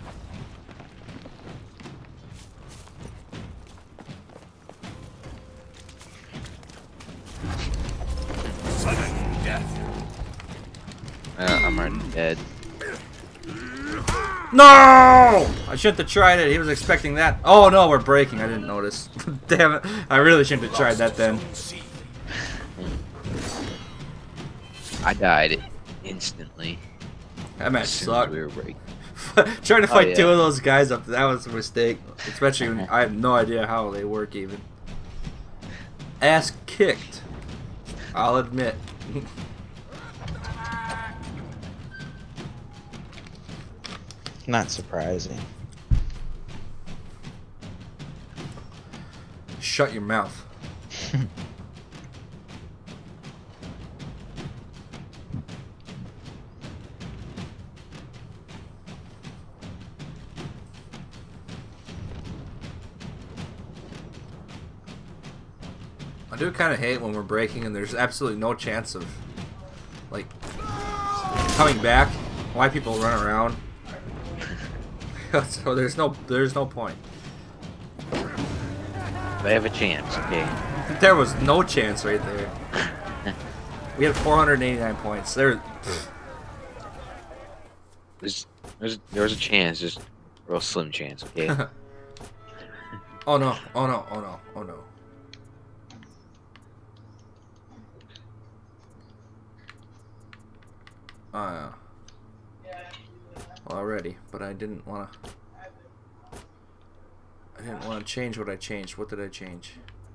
Sudden death. I'm already dead. No! I shouldn't have tried it. He was expecting that. Oh no, we're breaking. I didn't notice. Damn it. I really shouldn't have tried that then. Zone C. I died instantly. That match As soon as sucked. we were breaking. Trying to fight yeah. two of those guys up, that was a mistake. Especially when I have no idea how they work even. Ass kicked. I'll admit. Not surprising. Shut your mouth. I do kind of hate when we're breaking and there's absolutely no chance of, like, coming back. Why people run around? So there's no point. They have a chance, okay? There was no chance right there. We had 489 points. There was a chance, just a real slim chance, okay? Oh no, oh no, oh no, oh no. Well, already, but I didn't want to. I didn't want to change what I changed. What did I change?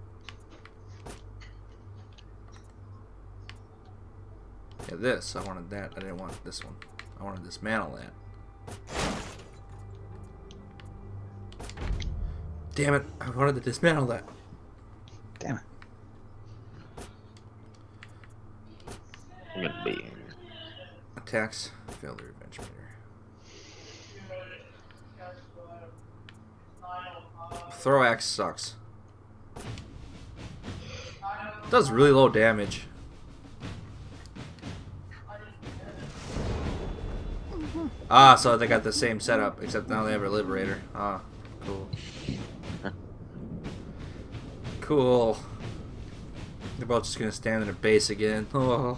Yeah, this. I wanted that. I didn't want this one. I wanted to dismantle that. Damn it! I wanted to dismantle that. Damn it. I'm gonna be. Attacks. Failed the revenge meter. Throw axe sucks. does really low damage. Ah, so they got the same setup, except now they have a liberator. Ah, cool. Cool. They're both just gonna stand in their base again. Oh.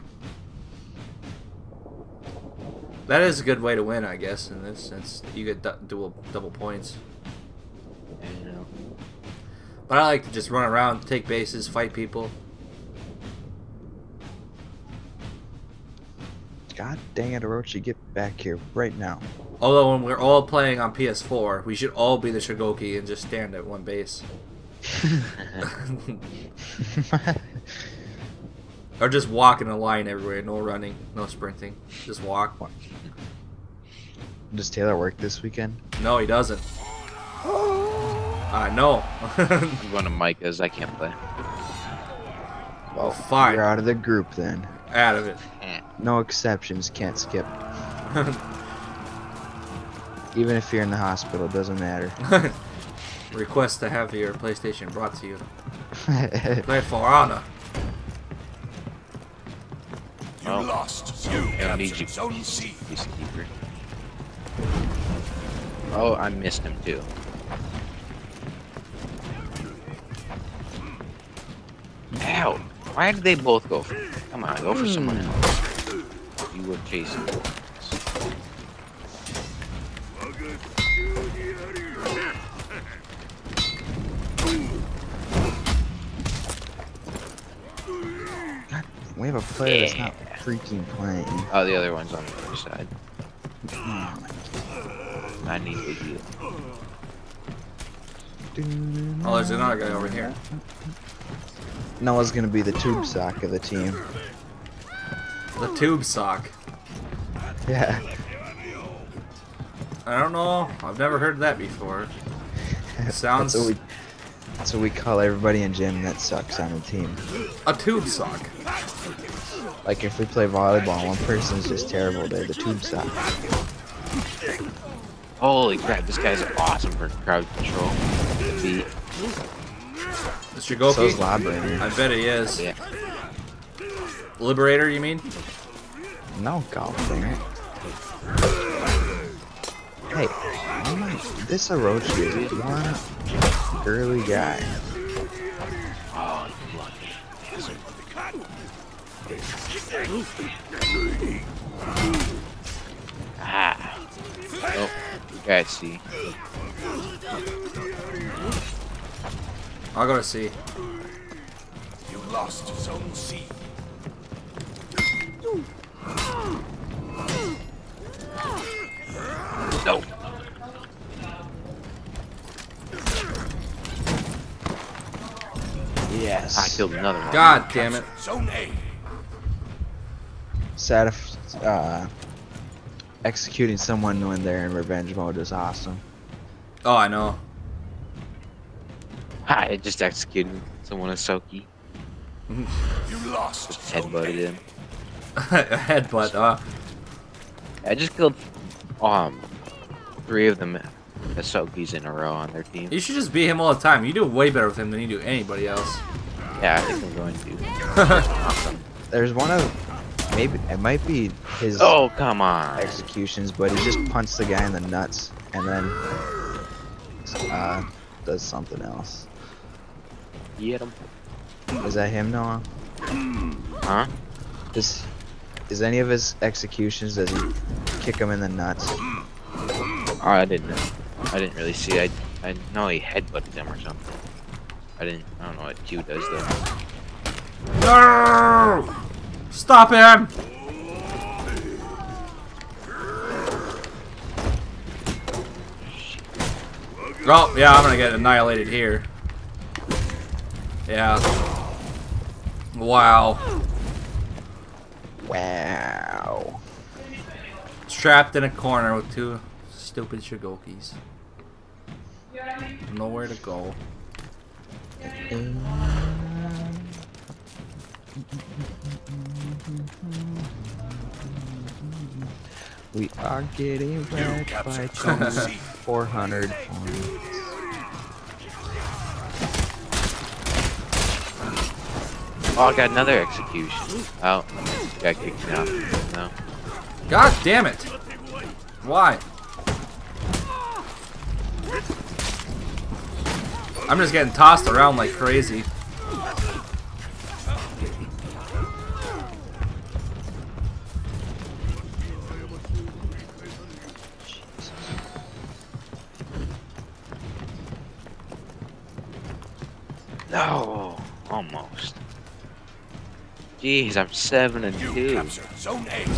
That is a good way to win, I guess, in this sense. You get double points. I know. But I like to just run around, take bases, fight people. God dang it, Orochi, get back here right now. Although when we're all playing on PS4, we should all be the Shigoki and just stand at one base. Or just walk in a line everywhere, no running, no sprinting. Just walk. Does Taylor work this weekend? No, he doesn't. No. I'm going to Micah's. I can't play. Well, fine. You're out of the group then. Out of it. No exceptions, can't skip. Even if you're in the hospital, doesn't matter. Request to have your PlayStation brought to you. Play For Honor. You lost. You I need captured you. Zone C. Peacekeeper. Oh, I missed him too. Ow! Why did they both go for? Come on, go for someone else. You were chasing. We have a player that's not freaking playing. Oh, the other one's on the other side. Oh, I need to heal. Oh, there's another guy over here. Noah's gonna be the tube sock of the team. The tube sock. Yeah. I don't know. I've never heard that before. It sounds... That's what we call everybody in gym that sucks on the team. A tube sock. Like if we play volleyball, one person's just terrible, they're the tube sock. Holy crap, this guy's awesome for crowd control. Beat. The Shigoki? So is Liberator. I bet he is. Yeah. Liberator, you mean? No, golf thing. Hey, oh my, this Orochi is one girly guy. Oh, you lucky. Ah. Oh, you guys see. I'll go to C. You lost Zone C. No. Yes. I killed another one. God damn it. Zone A. Sad if, executing someone when they're in revenge mode is awesome. Oh, I know. I just executed someone with Soki. You lost. Just Zone headbutted A. him. Headbutt, I just killed 3 of them Sokis in a row on their team. You should just beat him all the time. You do way better with him than you do anybody else. Yeah, I think I'm going to. Awesome. There's one of, maybe, it might be his Oh, come on. executions, but he just punched the guy in the nuts and then, does something else. Get him. Is that him, Noah? Huh? Is any of his executions, does he kick him in the nuts? Oh, I didn't know. I didn't really see. I know he headbutted him or something. I don't know what Q does though. No! Stop him! Oh, yeah, I'm gonna get annihilated here. Yeah. Wow. Wow. Trapped in a corner with 2 stupid Shigokis. Nowhere to go. We are getting wrecked by 400 points. Oh, I got another execution. Oh, got kicked out. No. God damn it! Why? I'm just getting tossed around like crazy. No, almost. Jeez, I'm 7 and You 2. captured Zone A.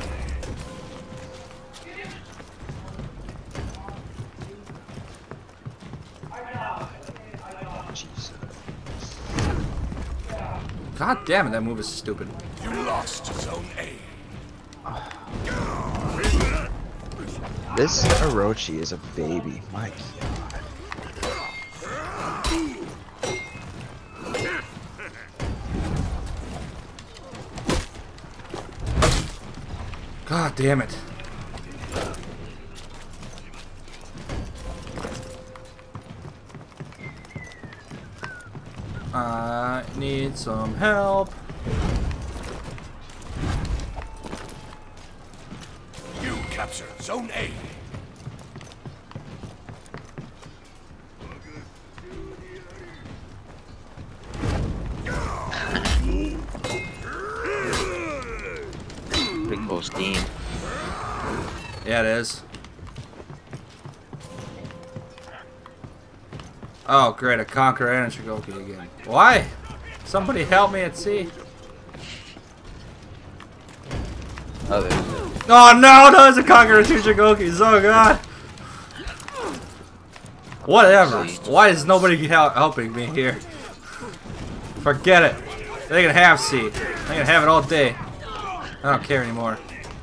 God damn it, that move is stupid. You lost Zone A. This Orochi is a baby. My God. God damn it. I need some help. You captured Zone A. Big old scheme. Yeah, it is. Oh, great, a Conqueror and a Shigoki again. Why? Somebody help me at sea. Oh, there's a... Oh no, no, it's a Conqueror and 2 Shigokis. Oh god. Whatever. Why is nobody helping me here? Forget it. They can have sea. They can have it all day. I don't care anymore.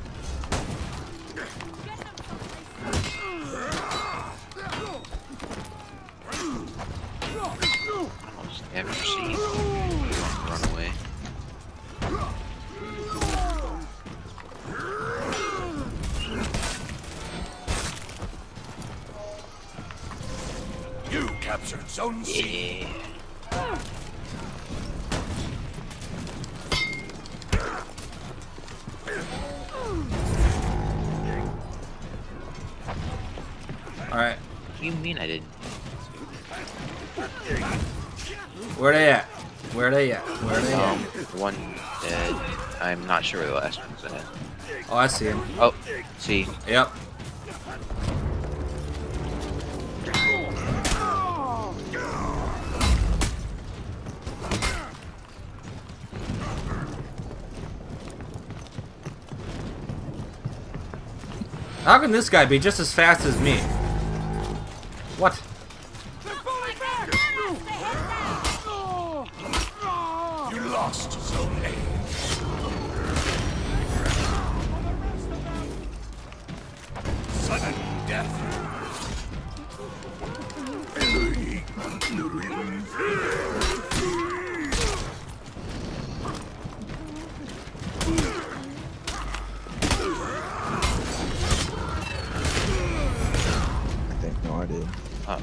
Almost never see. Run away. You captured Zone C. Yeah. Alright. What do you mean I didn't? Where they at? Where they at? Where they at? One dead. I'm not sure where the last one's at. Oh, I see him. Oh, see. Yep. How can this guy be just as fast as me? What? You lost Zone A. Sudden death. I think no, I did. Oh.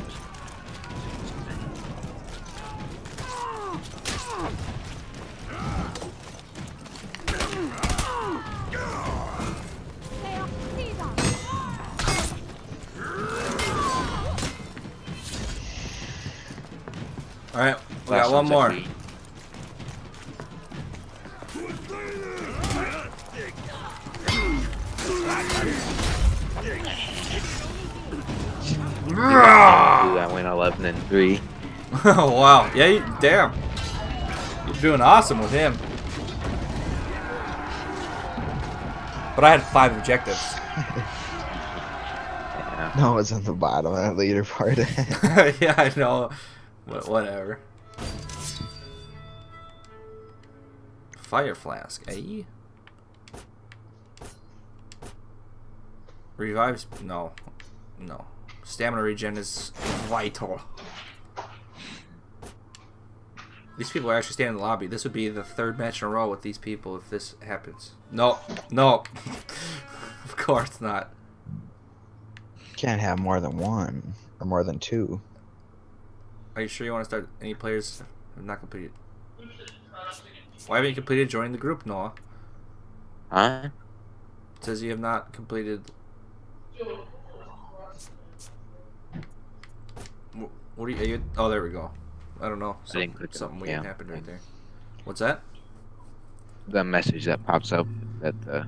Alright, we Last got one one's more. empty. Ooh, I went 11 and 3. Oh wow. Yeah, damn. You're doing awesome with him. But I had 5 objectives. Yeah. No, it's on the bottom of that leader part. Yeah, I know. But whatever. Fire flask, eh? Revives? No. No. Stamina regen is vital. These people are actually staying in the lobby. This would be the 3rd match in a row with these people if this happens. No. No. Of course not. Can't have more than 1 or more than 2. Are you sure you want to start any players have not completed? Why haven't you completed joining the group, Noah? Huh? It says you have not completed. What are you? Oh, there we go. I don't know. I didn't click it. Something weird Yeah. happened right there. What's that? The message that pops up that the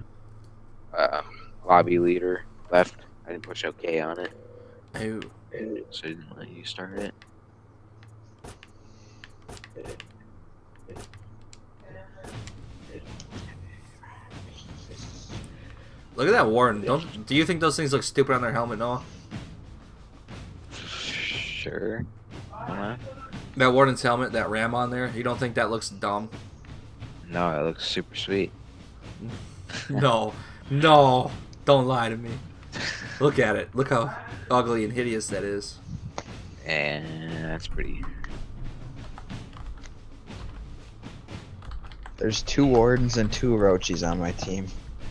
lobby leader left. I didn't push OK on it, Oh. so I didn't let you start it. Look at that warden. Do you think those things look stupid on their helmet, Noah? Sure. That warden's helmet, that ram on there. You don't think that looks dumb? No, it looks super sweet. No, no, don't lie to me. Look at it. Look how ugly and hideous that is. And that's pretty. There's 2 wardens and 2 roaches on my team.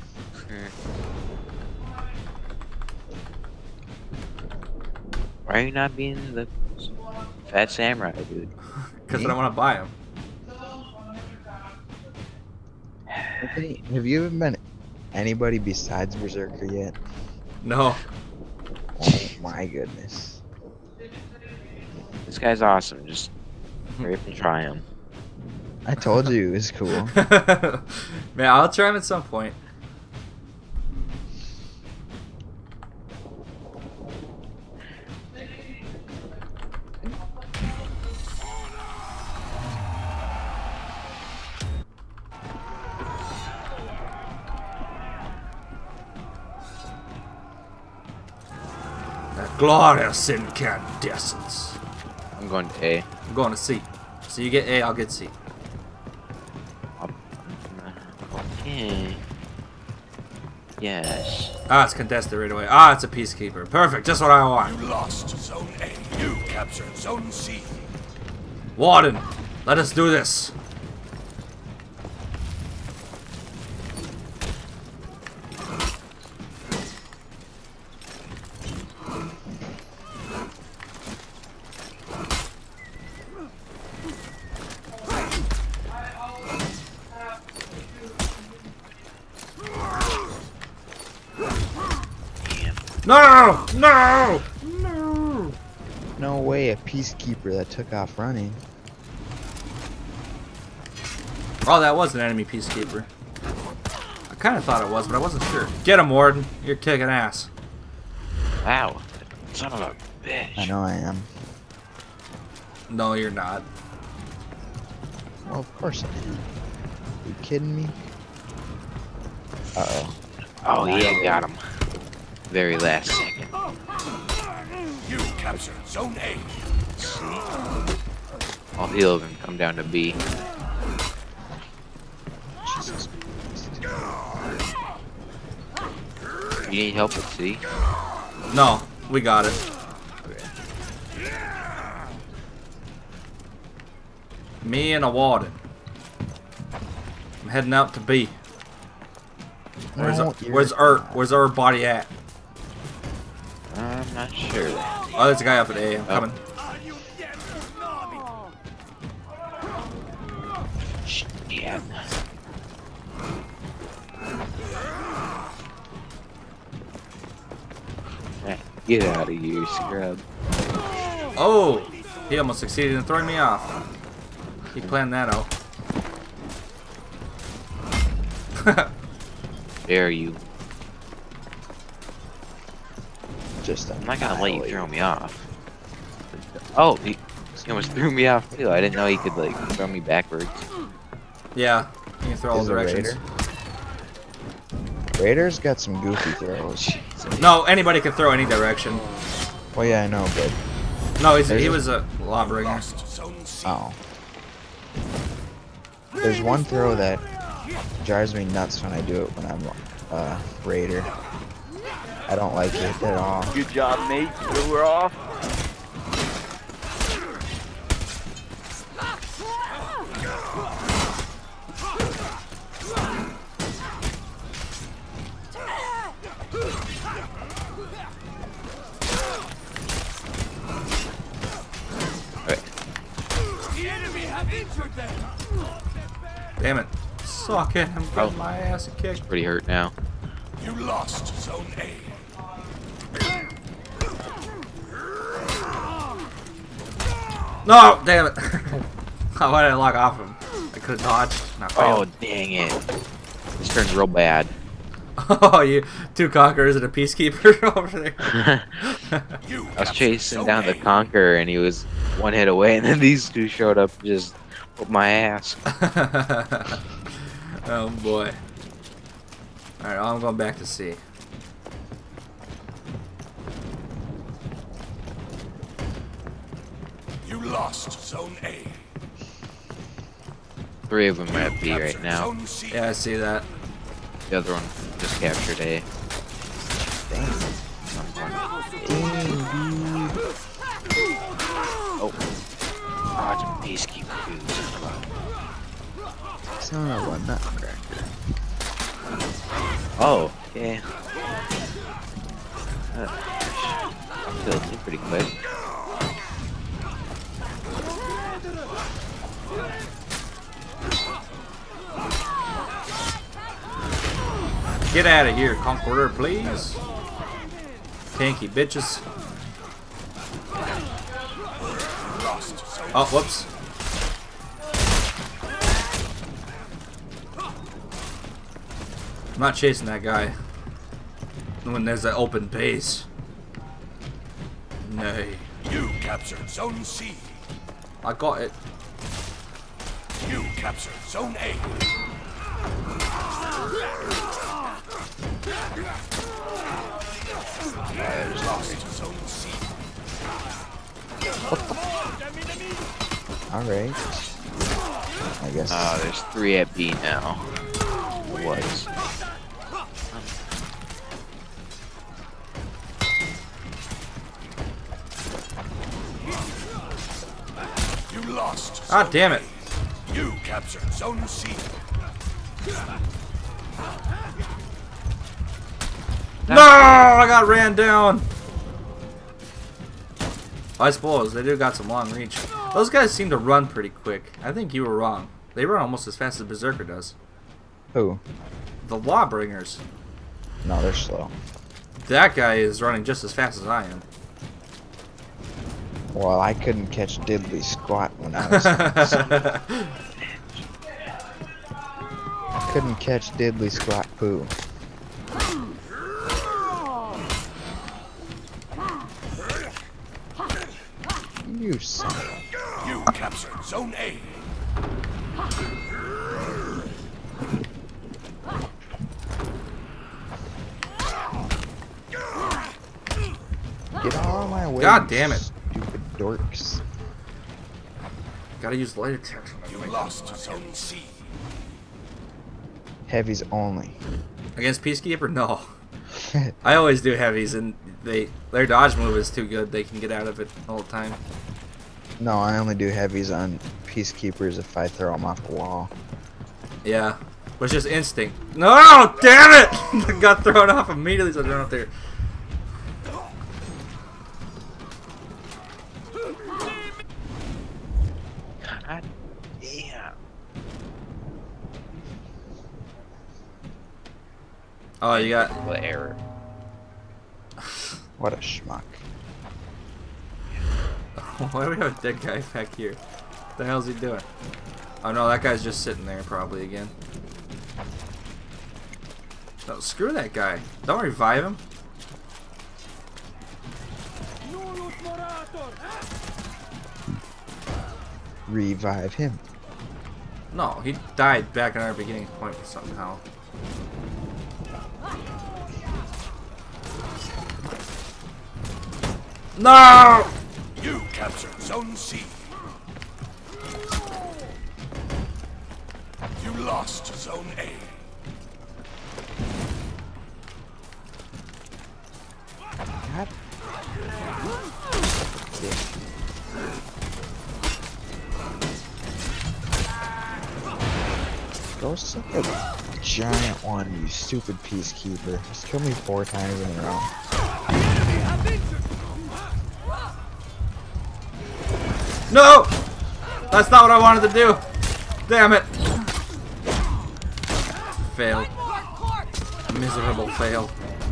Why are you not being the fat samurai, dude? Because I don't want to buy them. Okay, have you ever met anybody besides Berserker yet? No. Oh my goodness. This guy's awesome. Just hurry up and try him. I told you it was cool. Man, I'll try him at some point. Glorious incandescence. I'm going to A. I'm going to C. So you get A, I'll get C. Okay. Yes. Ah, it's contested right away. Ah, it's a peacekeeper. Perfect, just what I want. You lost Zone A. You captured Zone C. Warden, let us do this. No! No! No! No way, a peacekeeper that took off running. Oh, that was an enemy peacekeeper. I kind of thought it was, but I wasn't sure. Get him, Warden. You're kicking ass. Wow. Son of a bitch. I know I am. No, you're not. Well, of course I am. You kidding me? Uh-oh. Oh, yeah, got him. Very last second. You captured Zone A. I'll heal and come down to B. Jesus Christ. You need help with C? No, we got it. Me and a Warden. I'm heading out to B. Where's our body at? I'm not sure. Oh, there's a guy up at A. I'm coming. Yeah. Get out of here, scrub. Oh! He almost succeeded in throwing me off. He planned that out. Dare you. Just I'm not gonna let you throw me off. Oh, he almost threw me off too. I didn't know he could like throw me backwards. Yeah, you can throw all Is a directions. Raider's got some goofy throws. No, anybody can throw any direction. Well, yeah, I know, but No, he was a lawbringer. Lost Zone C. oh, there's one throw that drives me nuts when I do it when I'm Raider. I don't like it at all. Good job, mate. We're off. The enemy have injured them. damn it. Suck it. I'm getting my ass kicked. Pretty hurt now. You lost Zone A. No! Damn it. Why did I lock off him? I could have dodged. Not Oh, failed. dang it. This turned real bad. Oh, you two conquerors and a peacekeeper over there. I was chasing down the Conqueror and he was one hit away, and then these two showed up and just whooped my ass. Oh boy. Alright, I'm going back to C. You lost Zone A. 3 of them are at B right Captured now. Zone C. Yeah, I see that. The other one just captured A. Oh. Dodge and peacekeeper dudes. Son of a nutcracker. Oh, yeah. Killed me pretty quick. Get out of here, Conqueror, please. Tanky bitches. Lost Zone Oh, whoops. I'm not chasing that guy when there's an open base. Nay. You captured Zone C. I got it. You captured Zone A. Lost Zone C. Alright. I guess. There's 3 at B now. Was. You lost. Ah, Zone damn it. A. You captured Zone C. No! I got ran down! I suppose they do got some long reach. Those guys seem to run pretty quick. I think you were wrong. They run almost as fast as Berserker does. Who? The Lawbringers. No, they're slow. That guy is running just as fast as I am. Well, I couldn't catch diddly squat when I was. Couldn't catch diddly squat poo. You son of a... You captured Zone A. Get out of my way. God damn it. Stupid dorks. Gotta use light attack. You lost Zone C. Heavies only. Against Peacekeeper? No. I always do heavies, and their dodge move is too good. They can get out of it all the time. No, I only do heavies on peacekeepers if I throw them off the wall. Yeah. But it's just instinct. No! Damn it! I got thrown off immediately, so I don't know there. God damn. Oh, you got... What error? What a schmuck. Why do we have a dead guy back here? What the hell's he doing? Oh no, that guy's just sitting there probably again. No, screw that guy. Don't revive him. Revive him. No, he died back at our beginning point somehow. No! You captured Zone C. You lost Zone A. God. Go suck a giant one, you stupid peacekeeper. Just kill me 4 times in a row. No! That's not what I wanted to do. Damn it. Fail. Miserable fail.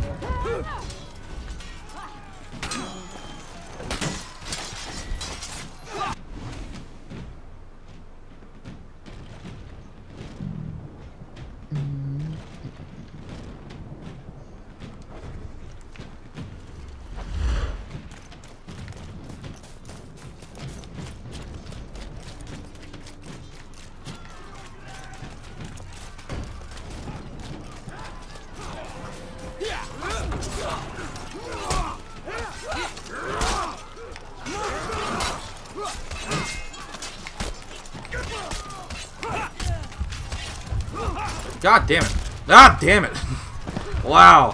God damn it. God damn it. Wow.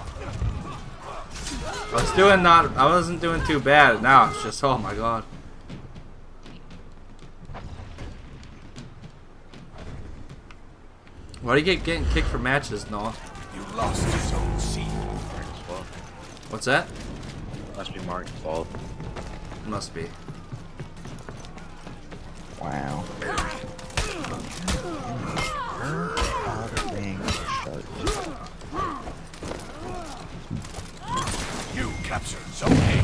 I wasn't doing too bad. Now it's just, oh my god. Why do you get getting kicked for matches, Noah? You lost Zone C. What's that? Must be Mark's fault. Must be. Wow. You captured Zone A.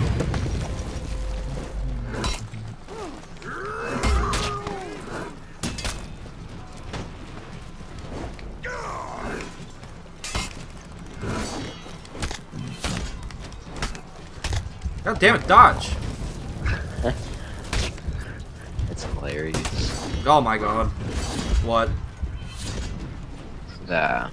God damn it, dodge! It's hilarious. Oh my god. What? The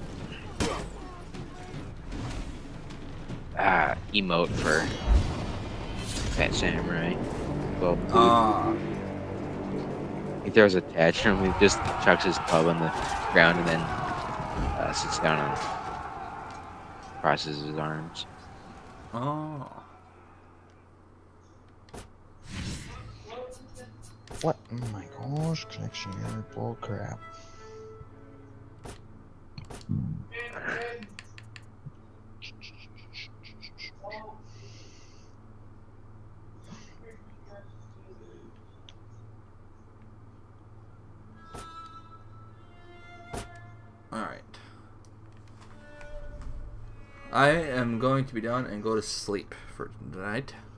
emote for Pet Samurai. Well, he throws a tantrum. He just chucks his club on the ground and then sits down and crosses his arms. Oh. What? Oh my gosh, connection error, bull crap. Alright. I am going to be done and go to sleep for tonight.